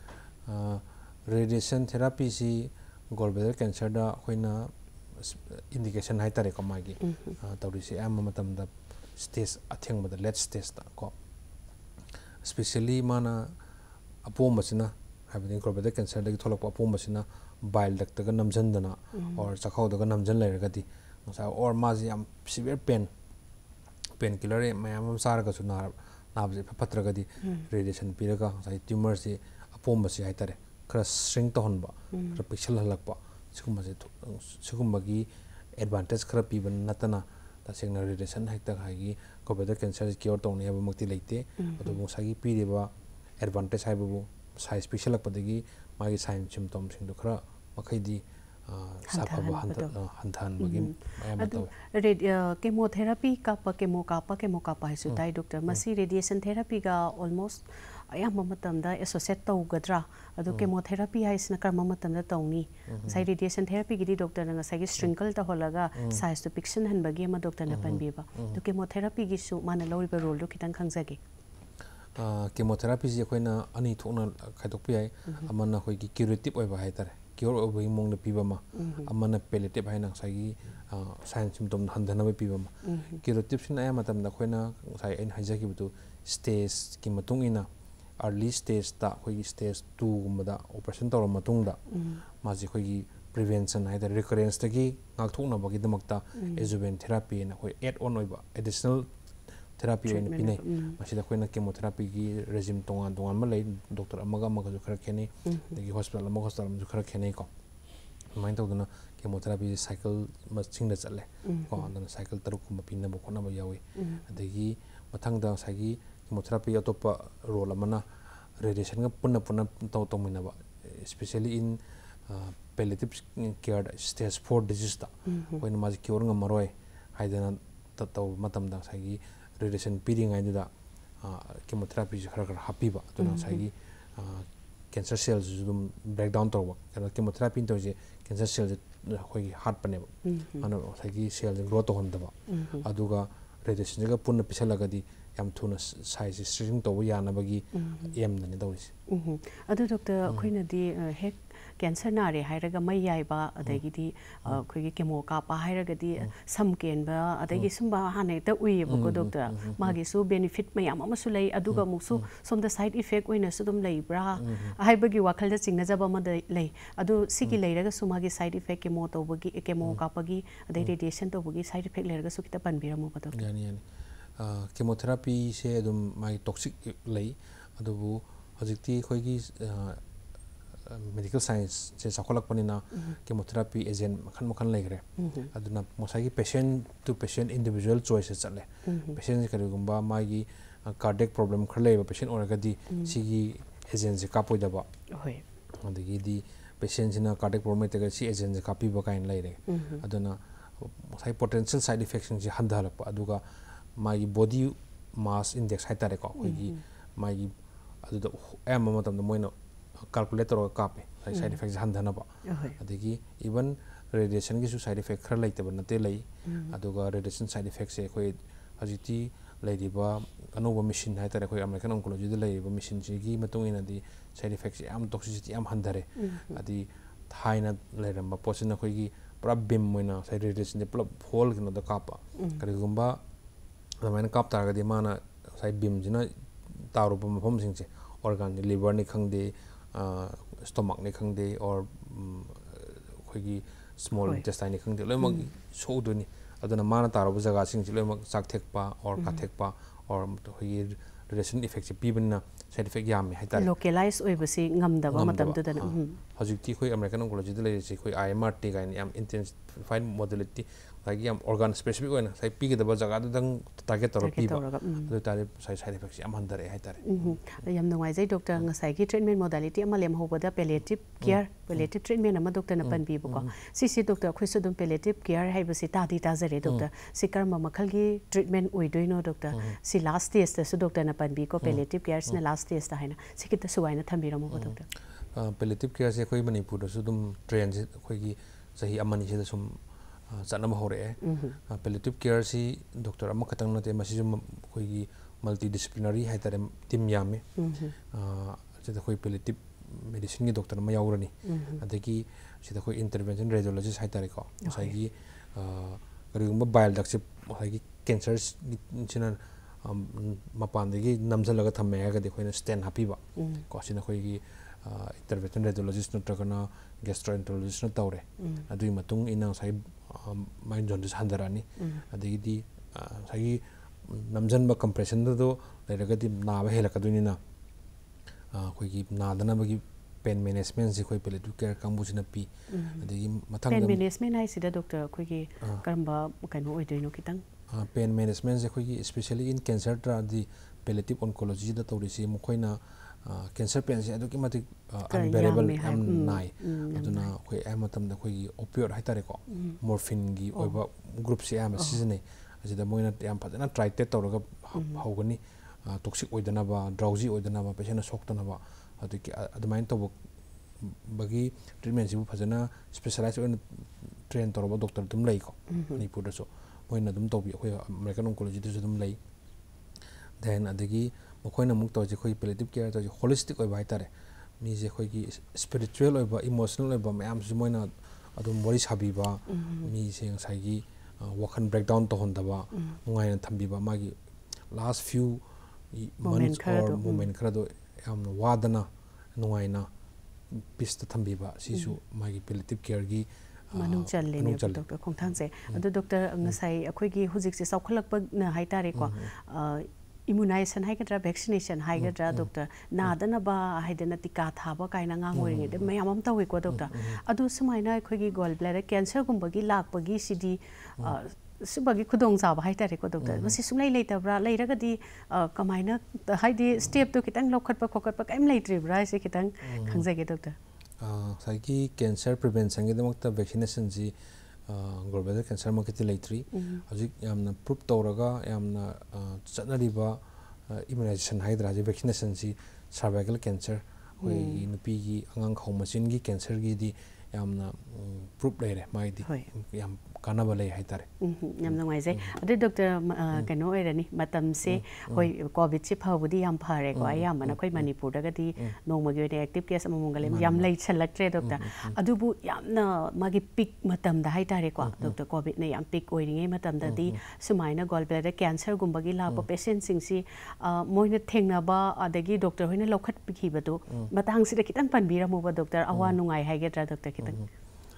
radiation therapy si gall bladder cancer da hoina indication hai tare ko magi tawri si am matam da stage atheng da late stage da ko especially mana apom masina habini gall bladder cancer da tholok apom masina bile duct ga namjan dana or chakhau da ga namjan lai ragadi masa or maji am severe pain pain killer mayam sar ga suna na bje patragadi radiation piraga sai tumor si apom masi hai tare kara shrink to honba kara pixel halakpa sigum se sigum gi advantage kara pi ban natana ta singna radiation haita hagi gall bladder cancer cure to ne ba mukti leite adu mo sagi pi deba advantage hai bu sai special lakpadagi magi sign symptom sing do kara makhai sapaba hantan bagi chemotherapy kapa chemo kapa chemo kapa hasu tai doctor masi radiation therapy ga almost ayam matam da associate tawgadra adu chemotherapy haisna karma matam da tawni sai radiation therapy gi doctor nga sai sprinkle ta holaga size to pixel han bagi ma doctor na panbi ba to chemotherapy gi su mana lori ba role do kitang khangjage chemotherapy ji koina ani thokna khaidok pi ai amana khoi gi curative oi ba haitare cure over mong na pibama amana palliative haina sagi sign symptom handana ba pibama curative sin aya matam da khoina sai en hajaki butu stage ki matung ina early stage ta khoi stage two gumada operation tor matung da maji khoi prevention haida recurrence ta gi ngak thokna ba gi damakta adjuvant therapy na khoi add on oiba additional therapy in pine masida khoina chemotherapy gi regime tongan tongan ma lei doctor amaga amaga ju khara kheni degi hospital amaga hospital ju khara kheni ko main to duna chemotherapy cycle ma chingda challe ko andana cycle taruk ma pinna bo khona ba yawi degi mathang da sagi chemotherapy atopa role amana radiation ga punna punna to to mina ba especially in palliative care stage four disease ta khoina ma cure nga maroi haidana ta to matam da sagi radiation piding ai da chemotherapy khara khara happy ba to na sagi cancer cells dum breakdown to ba chemotherapy to je cancer cells khoi heart pane ba ana sagi cells growth hon da ba aduga radiation ga punna pisalaga di yam thuna size string to ya na bagi em na ne dawris adu doctor khoina di hek cancer na re hairaga mai yai ba adagi di khoi gi chemo ka pa hairaga di sam ken ba adagi sumba hanai ta ui ba ko doctor magi su benefit mayam ama su lai aduga muksu som the side effect oina su dum lai bra hai bagi wakhal da chingna jaba ma lai adu sigi lairaga su magi side effect chemo to bagi chemo ka pagi adai radiation to bagi side effect lairaga su kita pan biramu ba doctor yani yani chemotherapy se adum mai toxic lai adubu hojikti khoi gi medical science se sakolak panina chemotherapy agent makhan makhan legre aduna mosagi patient to patient individual choices chatle patient kari gumba magi cardiac problem khrle ba patient oragadi sigi agent se kapoi daba hoi adagi di patient sina cardiac problem te si agent se kapi ba kain leire aduna mosai potential side effects se handhalak pa aduga magi body mass index haitare ko khoi magi aduda am matam moina calculator or copy side effects handana ba adigi even radiation gi su side effect khara laite ba nate lai aduga radiation side effects e khoi hajiti laidiba anoba machine hai tare khoi American Oncology de laiba machine ji gi matung ina di side effects am toxicity am handare adi thaina lairamba posina khoi gi pura bim moina side radiation de pula hole gino da kapa kari gumba adamaina kap tar gadi mana side bim jina taru pa mafam singche organ liver ni khangde stomach ne khangde or khoi small intestine ne khangde loimak soduni aduna mana taroba jaga sing loimak chak thekpa or ka thekpa or khoi relation effect pibna side effect yam hai ta localize oibasi ngamdaba matam tu dana hojikti khoi American Oncology de lei se khoi I M R T gain yam intensified modality like yam organ specific oina sai pi ge daba jaga dang target tor pi ba do tare side side effects yam handare hai tare yam ngai jai doctor ngasai gi treatment modality ama lem hoboda palliative care palliative treatment ama doctor na pan bi ko si si doctor khoi su dum palliative care hai basi ta di ta jare doctor si karma makhal gi treatment oi doino doctor si last stage ta su doctor na pan bi ko palliative care sna last stage ta haina si kita suwaina thambiramo ko doctor palliative care se khoi Manipur da su dum train se khoi gi sahi amani se sum chanam hore palliative care si doctor ama khatang na te masi jum khoi gi multidisciplinary hai tare team yame se da khoi palliative medicine gi doctor ma yaurani adagi se da khoi intervention radiologist hai tare ko sai gi karigumba bile duct se hai gi cancer china mapan degi namjalaga thamme ga de khoina stent hapiba ko sina khoi gi intervention radiologist natragana gastroenterologist na tawre adui matung ina sai mind jaundice handarani adigi di sai namjanba compression do leraga di naaba helakaduni na khoi gi nadana bagi pain management ji khoi palliative care kambusina pi adigi mathang pain management ai sida doctor khoi gi karamba kaino oidoino kitang pain management se khoi especially in cancer tra di palliative oncology da tawrisi mukhoina cancer pain se aduki matik unbearable am nai aduna khoi ai matam da khoi opioid hai tare ko morphine gi oiba group se am season ajida moina yam phajana try te tawraga hawgani toxic oidana ba drowsy oidana ba patient soktana ba aduki adumain to bagi treatment ji phajana specialized on train tawraba doctor dum lai ko Manipur da so moina dum tobi khoi American Oncology du dum lai then adagi mokoina muk to je khoi palliative care to holistic oi bai tare mi je khoi gi spiritual oi ba emotional oi ba mayam su moina adum mori sabi ba mi se sai gi wakhan breakdown to honda ba ngai na thambi ba magi last few months or moment khara do am wadana ngai na pista thambi ba sisu magi palliative care gi manung challe ne doctor khongthang se adu doctor ngasai akhoi gi hujik se saukhulak pa na hai tare ko immunization hai gadra vaccination hai gadra doctor na dana ba haidana tika thaba kaina ngang oringe de mayam am tawi ko doctor adu sumaina akhoi gi gall bladder cancer gumba gi lakpa gi sidi subagi khudong jaba hai tare ko doctor masi sumlai leitabra leiraga di kamaina haidi step to kitang lokhat pa khokhat pa kaim leitri bra se kitang khangjage doctor saiki cancer prevention gi damakta vaccination ji gall bladder cancer ma kiti leitri hojik yamna proof tawraga yamna chatnariba immunization hydra ji vaccination ji cervical cancer hoi nupi gi angang khau machine gi cancer gi di yamna proof leire mai di yam kanaba lei hai tare yam ngai jai adu doctor kano erani matam se hoi covid chi phawudi yam phare ko ayam na khoi Manipur daga di nongma gi de active case among galem yam lei chalaktre doctor adu bu yam na magi peak matam da hai tare ko doctor covid ne yam peak oiringe matam da di sumaina gall bladder cancer gumba gi la pa patient sing si moina thengna ba adagi doctor hoina lokhat pikhi badu matang si da kitang panbira mo ba doctor awa nungai hai ge tra doctor kitang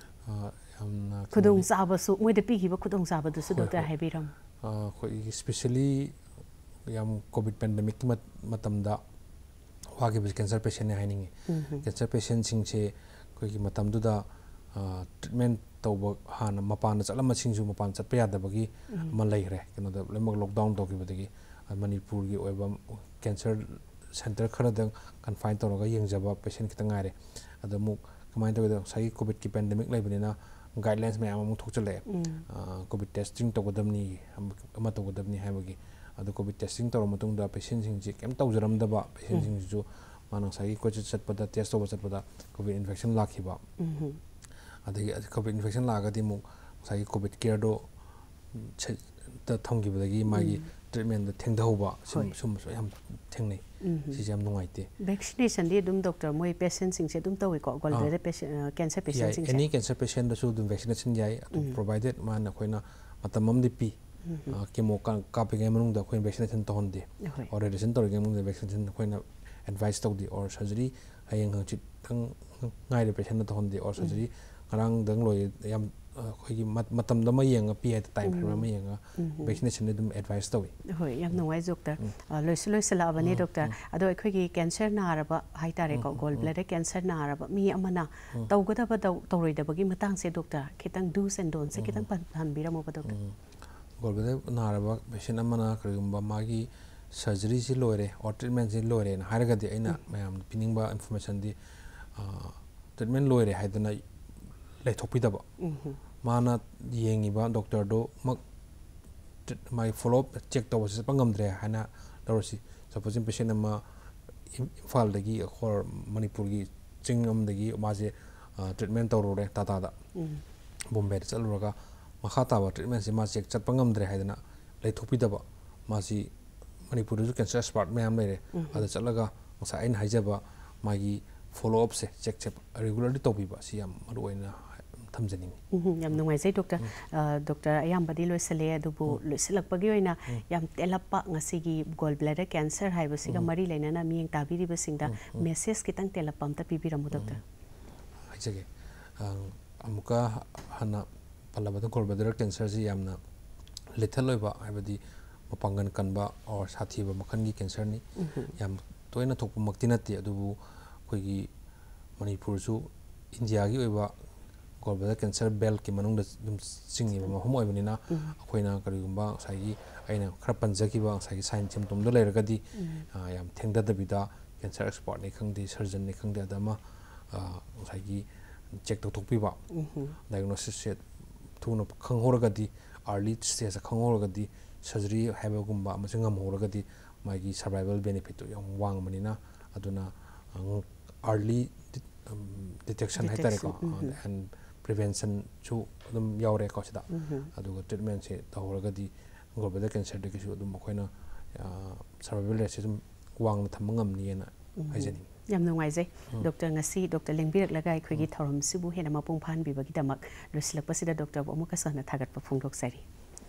khudong saba su moi de pigi ba khudong saba du su doctor haibiram khoi especially yam covid pandemic matam da wagi cancer patient ne haining cancer patient sing che khoi gi matam du da treatment tawba hana mapan chalam sing ju mapan chat pa yada bagi ma lai re keno da lemak lockdown to gi badagi Manipur gi oiba cancer center khara da confine to ga yengjaba patient kitang ngare adamuk kamai to da sai covid ki pandemic lai banina guidelines me amam thok chale covid testing to godamni ama to godamni haibagi adu covid testing to matung da patient sing ji kem tawjaram da ba patient sing ju manang sai ko chat pada test to chat pada covid infection lakhiba adagi covid infection laga di mu sai covid care do ta thonggi badagi magi treatment da thengdauba sum sum so yam thengnei si jam nungai te vaccination di dum doctor moi patient sing se dum tawi ko gall bladder patient cancer patient sing any cancer patient da su dum vaccination yai provided man na khoina matamam di pi ꯀꯦꯃꯣ ꯀꯥꯞꯄꯤꯉꯩ ꯃꯅꯨꯡꯗ ꯑꯩꯈꯣꯏꯅ vaccination ꯇꯧꯍꯟꯗꯦ or radiation ꯇꯧꯔꯤꯉꯩ ꯃꯅꯨꯡꯗ vaccination ꯑꯩꯈꯣꯏꯅ advice ꯇꯧꯗꯦ or surgery ꯍꯌꯦꯡ ꯍꯪꯆꯤꯠꯇꯪ ꯉꯥꯏꯔꯦ ꯄꯦꯁꯦꯟꯅ ꯇꯧꯍꯟꯗꯦ ꯑꯣꯔ ꯁꯔꯖꯔꯤ ꯉꯔꯥꯡꯗꯪ ꯂꯣꯏ ꯌꯥꯝ ꯑꯩꯈꯣꯏꯒꯤ ꯃꯇꯝꯗ ꯑꯃ ꯌꯦꯡꯉ ꯄꯤ ꯍꯥꯏꯗ ꯇꯥꯏꯝ ꯐ꯭ꯔꯦꯝ ꯑꯃ ꯌꯦꯡꯉ ꯚꯦꯛꯁꯤꯅꯦꯁꯟ ꯑꯗꯨꯝ ꯑꯦꯗꯚꯥꯏꯁ ꯇꯧꯏ ꯍꯣꯏ ꯌꯥꯝ ꯅꯨꯡꯉꯥꯏ ꯗꯣꯛꯇꯔ ꯂꯣꯏꯁꯨ ꯂꯣꯏꯁꯤꯜꯂꯛꯑꯕꯅꯤ ꯗꯣꯛꯇꯔ ꯑꯗꯣ ꯑꯩꯈꯣꯏꯒꯤ ꯀꯦꯟꯁꯔ ꯅꯥꯔꯕ ꯍꯥꯏꯇꯥꯔꯦꯀꯣ ꯒꯣꯜ ꯕ꯭ꯂꯦꯗꯔ ꯀꯦꯟꯁꯔ ꯅꯥꯔꯕ ꯃꯤ ꯑꯃꯅ ꯇꯧꯒꯗꯕ ꯇꯧꯔꯣꯏꯗꯕꯒꯤ ꯃꯇꯥꯡꯁꯦ ꯗꯣꯛꯇꯔ ꯈꯤꯇꯪ ꯗꯨꯁ ꯑꯦꯟ ꯗꯣꯟꯁꯦ ꯈꯤꯇꯪ ꯄꯟꯍꯟꯕꯤꯔꯝꯃꯣꯕ ꯗꯣꯛꯇꯔ ꯒꯣꯜ ꯕ꯭ꯂꯦꯗꯔ ꯅꯥꯔꯕ ꯄꯦꯁꯦꯟ ꯑꯃꯅ ꯀꯔꯤꯒꯨꯝꯕ ꯃꯥꯒꯤ ꯁꯔꯖꯔꯤꯁꯤ ꯂꯣꯏꯔꯦ ꯑꯣꯔ ꯇ꯭ꯔꯤꯠꯃꯦꯟꯁꯤ ꯂꯣꯏꯔꯦꯅ ꯍꯥꯏꯔꯒꯗꯤ ꯑꯩꯅ ꯃꯌꯥꯝꯗ ꯄꯤꯅꯤꯡꯕ ꯏꯟꯐꯣꯔꯃꯦꯁꯟꯗꯤ ꯇ꯭ꯔꯤꯠꯃꯦꯟ ꯂꯣꯏꯔꯦ ꯍꯥꯏꯗꯅ ꯂꯩꯊꯣꯛꯄꯤꯗꯕ ꯃꯥꯅ ꯌꯦꯡꯉꯤꯕ ꯗꯣꯛꯇꯔꯗꯨ ꯃꯛ ꯃꯥꯒꯤ ꯐꯣꯂꯣ ꯑꯞ ꯆꯦꯛ ꯇꯧꯕꯁꯤ ꯆꯠꯄ ꯉꯝꯗ꯭ꯔꯦ ꯍꯥꯏꯅ ꯂꯧꯔꯁꯤ ꯁꯄꯣꯖ ꯄꯦꯁꯦꯟ ꯑꯃ ꯏꯝꯐꯥꯜꯗꯒꯤ ꯑꯣꯔ ꯃꯅꯤꯄꯨꯔꯒꯤ ꯆꯤꯡ ꯑꯃꯗꯒꯤ ꯃꯥꯁꯦ ꯇ꯭ꯔꯤꯠꯃꯦꯟ ꯇꯧꯔꯨꯔꯦ ꯇꯥꯇꯥꯗ ꯕꯣꯝꯕꯦꯗ ꯆꯠꯂꯨꯔꯒ ꯃꯈꯥ ꯇꯥꯕ ꯇ꯭ꯔꯤꯠꯃꯦꯟꯁꯤ ꯃꯥ ꯆꯦꯛ ꯆꯠꯄ ꯉꯝꯗ꯭ꯔꯦ ꯍꯥꯏꯗꯅ ꯂꯩꯊꯣꯛꯄꯤꯗꯕ ꯃꯥꯁꯤ ꯃꯅꯤꯄꯨꯔꯗꯁꯨ ꯀꯦꯟꯁꯔ ꯑꯦꯛꯁꯄꯥꯔꯠ ꯃꯌꯥꯝ ꯂꯩꯔꯦ ꯑꯗ ꯆꯠꯂꯒ ꯉꯁꯥꯏ ꯑꯩꯅ ꯍꯥꯏꯖꯕ ꯃꯥꯒꯤ ꯐꯣꯂꯣ ꯑꯞꯁꯦ ꯆꯦꯛ ꯆꯦꯛ ꯔꯤꯒꯨꯂꯔꯂꯤ ꯇꯧꯕꯤꯕ ꯁꯤ ꯌꯥꯝ ꯃꯔꯨꯑꯣꯏꯅ ꯊꯝꯖꯅꯤꯡꯉꯤ ꯌꯥꯝ ꯅꯨꯡꯉꯥꯏꯖꯩ ꯗꯣꯛꯇꯔ ꯗꯣꯛꯇꯔ ꯑꯌꯥꯝꯕꯗꯤ ꯂꯣꯏꯁꯤꯜꯂꯦ ꯑꯗꯨꯕꯨ ꯂꯣꯏꯁꯤꯜꯂꯛꯄꯒꯤ ꯑꯣꯏꯅ ꯌꯥꯝ ꯇꯦꯜꯂꯞꯄ ꯉꯁꯤꯒꯤ ꯒꯣꯜ ꯕ꯭ꯂꯦꯗꯔ ꯀꯦꯟꯁꯔ ꯍꯥꯏꯕꯁꯤꯒ ꯃꯔꯤ ꯂꯩꯅꯅ ꯃꯤꯠꯌꯦꯡ ꯇꯥꯕꯤꯔꯤꯕꯁꯤꯡꯗ ꯃꯦꯁꯦꯖ ꯈꯤꯇꯪ ꯇꯦꯜꯂꯞꯄ ꯑꯝꯇ ꯄꯤꯕꯤꯔꯝꯃꯨ ꯗꯣꯛꯇꯔ ꯍꯥꯏꯖꯒꯦ ꯑꯃꯨꯛꯀ ꯍꯥꯟꯅ ꯄꯜꯂꯕꯗ ꯒꯣꯜ ꯕ꯭ꯂꯦꯗꯔ ꯀꯦꯟꯁꯔꯁꯤ ꯌꯥꯝꯅ ꯂꯤꯊꯜ ꯑꯣꯏꯕ ꯍꯥꯏꯕꯗꯤ ꯃꯄꯥꯡꯒꯜ ꯀꯟꯕ ꯑꯣꯔ ꯁꯥꯊꯤꯕ ꯃꯈꯜꯒꯤ ꯀꯦꯟꯁꯔꯅꯤ ꯌꯥꯝ ꯇꯣꯏꯅ ꯊꯣꯛꯄꯃꯛꯇꯤ ꯅꯠꯇꯦ ꯑꯗꯨꯕꯨ ꯑꯩꯈꯣꯏꯒꯤ ꯃꯅꯤꯄꯨꯔꯁꯨ ꯏꯟꯗꯤꯌꯥꯒꯤ ꯑꯣꯏꯕ ꯒꯣꯜ ꯕ꯭ꯂꯦꯗꯔ ꯀꯦꯟꯁꯔ ꯕꯦꯜꯠꯀꯤ ꯃꯅꯨꯡꯗ ꯑꯗꯨꯝ ꯆꯤꯡꯉꯤꯕ ꯃꯐꯝ ꯑꯣꯏꯕꯅꯤꯅ ꯑꯩꯈꯣꯏꯅ ꯀꯔꯤꯒꯨꯝꯕ ꯉꯁꯥꯏꯒꯤ ꯑꯩꯅ ꯈꯔ ꯄꯟꯖꯈꯤꯕ ꯉꯁꯥꯏꯒꯤ ꯁꯥꯏꯟ ꯁꯤꯝꯇꯣꯝꯗꯣ ꯂꯩꯔꯒꯗꯤ ꯌꯥꯝ ꯊꯦꯡꯊꯗꯕꯤꯗ ꯀꯦꯟꯁꯔ ꯑꯦꯛꯁꯄꯥꯔꯠꯅꯤ ꯈꯪꯗꯦ ꯁꯔꯖꯟꯅꯤ ꯈꯪꯗꯦ ꯑꯗ ꯑꯃ ꯉꯁꯥꯏꯒꯤ ꯆꯦꯛ ꯇꯧꯊꯣꯛꯄꯤꯕ ꯗꯥꯏꯒꯅꯣꯁꯤꯁꯁꯦ ꯊꯨꯅ ꯈꯪꯍꯧꯔꯒꯗꯤ ꯑꯥꯔꯂꯤ ꯁ꯭ꯇꯦꯖꯇ ꯈꯪꯍꯧꯔꯒꯗꯤ ꯁꯔꯖꯔꯤ ꯍꯥꯏꯕꯒꯨꯝꯕ ꯑꯃꯁꯨ ꯉꯝꯍꯧꯔꯒꯗꯤ ꯃꯥꯒꯤ ꯁꯔꯚꯥꯏꯚꯦꯜ ꯕꯦꯅꯤꯐꯤꯠꯇꯨ ꯌꯥꯝ ꯋꯥꯡꯕꯅꯤ나 ꯑꯗꯨꯅ ꯑꯥꯔꯂꯤ ꯗꯤꯇꯦꯛꯁꯟ ꯍꯥꯏꯇꯥꯔꯦꯀꯣ ꯑꯦꯟ ꯄ꯭ꯔꯤꯚꯦꯟꯁꯟꯁꯨ ꯑꯗꯨꯝ ꯌꯥꯎꯔꯦꯀꯣ ꯁꯤꯗ ꯑꯗꯨꯒ ꯇ꯭ꯔꯤꯠꯃꯦꯟꯁꯦ ꯇꯧꯍꯧꯔꯒꯗꯤ ꯒꯣꯜ ꯕ꯭ꯂꯦꯗꯔ ꯀꯦꯟꯁꯔꯗꯒꯤꯁꯨ ꯑꯗꯨꯝ ꯑꯩꯈꯣꯏꯅ ꯁꯔꯚꯥꯏꯚꯦꯜ ꯔꯦꯠꯁꯦ ꯑꯗꯨꯝ ꯋꯥꯡꯅ ꯊꯝꯕ ꯉꯝꯅꯤꯅ ꯍꯥꯏꯖꯅꯤꯡꯉꯤ ꯌꯥꯝ ꯅꯨꯡꯉꯥꯏꯖꯩ ꯗꯣꯛꯇꯔ ꯉꯁꯤ ꯗꯣꯛꯇꯔ ꯂꯦꯡꯕꯤꯔꯛꯂꯒ ꯑꯩꯈꯣꯏꯒꯤ ꯊꯧꯔꯝꯁꯤꯕꯨ ꯍꯦꯟꯅ ꯃꯄꯨꯡ ꯐꯥꯍꯟꯕꯤꯕꯒꯤꯗꯃꯛ ꯂꯣꯏꯁꯤꯜꯂꯛꯄꯁꯤꯗ ꯗꯣꯛꯇꯔꯕꯨ ꯑꯃꯨꯛꯀꯁꯨ ꯍꯟꯅ ꯊꯥꯒꯠꯄ ꯐꯣꯡꯗꯣꯛꯆꯔꯤ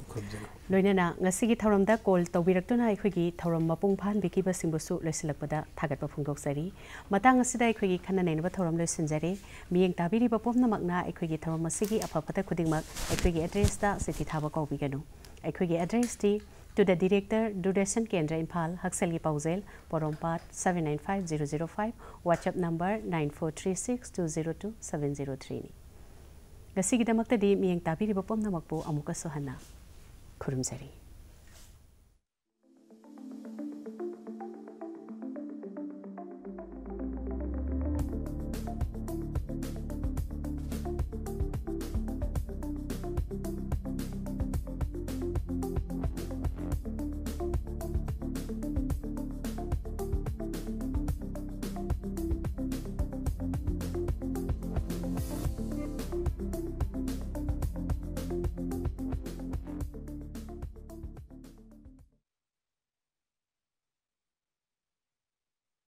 ꯂꯣꯏꯅꯅ ꯉꯁꯤꯒꯤ ꯊꯧꯔꯝꯗ ꯀꯣꯜ ꯇꯧꯕꯤꯔꯛꯇꯨꯅ ꯑꯩꯈꯣꯏꯒꯤ ꯊꯧꯔꯝ ꯃꯄꯨꯡ ꯐꯥꯍꯟꯕꯤꯈꯤꯕꯁꯤꯡꯕꯨꯁꯨ ꯂꯣꯏꯁꯤꯜꯂꯛꯄꯗ ꯊꯥꯒꯠꯄ ꯐꯣꯡꯗꯣꯛꯆꯔꯤ ꯃꯇꯥꯡ ꯑꯁꯤꯗ ꯑꯩꯈꯣꯏꯒꯤ ꯈꯟꯅ ꯅꯩꯅꯕ ꯊꯧꯔꯝ ꯂꯣꯏꯁꯤꯟꯖꯔꯦ ꯃꯤꯠꯌꯦꯡ ꯇꯥꯕꯤꯔꯤꯕ ꯄꯨꯝꯅꯃꯛꯅ ꯑꯩꯈꯣꯏꯒꯤ ꯊꯧꯔꯝ ꯑꯁꯤꯒꯤ ꯑꯐ ꯐꯠꯇ ꯈꯨꯗꯤꯡꯃꯛ ꯑꯩꯈꯣꯏꯒꯤ ꯑꯦꯗ꯭ꯔꯦꯁꯇ ꯆꯤꯊꯤ ꯊꯥꯕ ꯀꯥꯎꯕꯤꯒꯅꯨ ꯑꯩꯈꯣꯏꯒꯤ ꯑꯦꯗ꯭ꯔꯦꯁꯇꯤ to the director Doordarshan Kendra Imphal ꯍꯛꯁꯦꯜꯒꯤ ꯄꯥꯎꯖꯦꯜ Porompat seven nine five zero zero five ꯋꯥꯆꯞ number nine four three six two zero two seven zero ꯊ꯭ꯔꯤꯅꯤ ꯉꯁꯤꯒꯤꯗꯃꯛꯇꯗꯤ ꯃꯤꯠꯌꯦꯡ ꯇꯥꯕꯤꯔꯤꯕ ꯄꯨꯝꯅꯃꯛꯄꯨ ꯑꯃꯨꯛꯀꯁꯨ ꯍꯟꯅ ꯈꯨꯔꯨꯝꯖꯔꯤ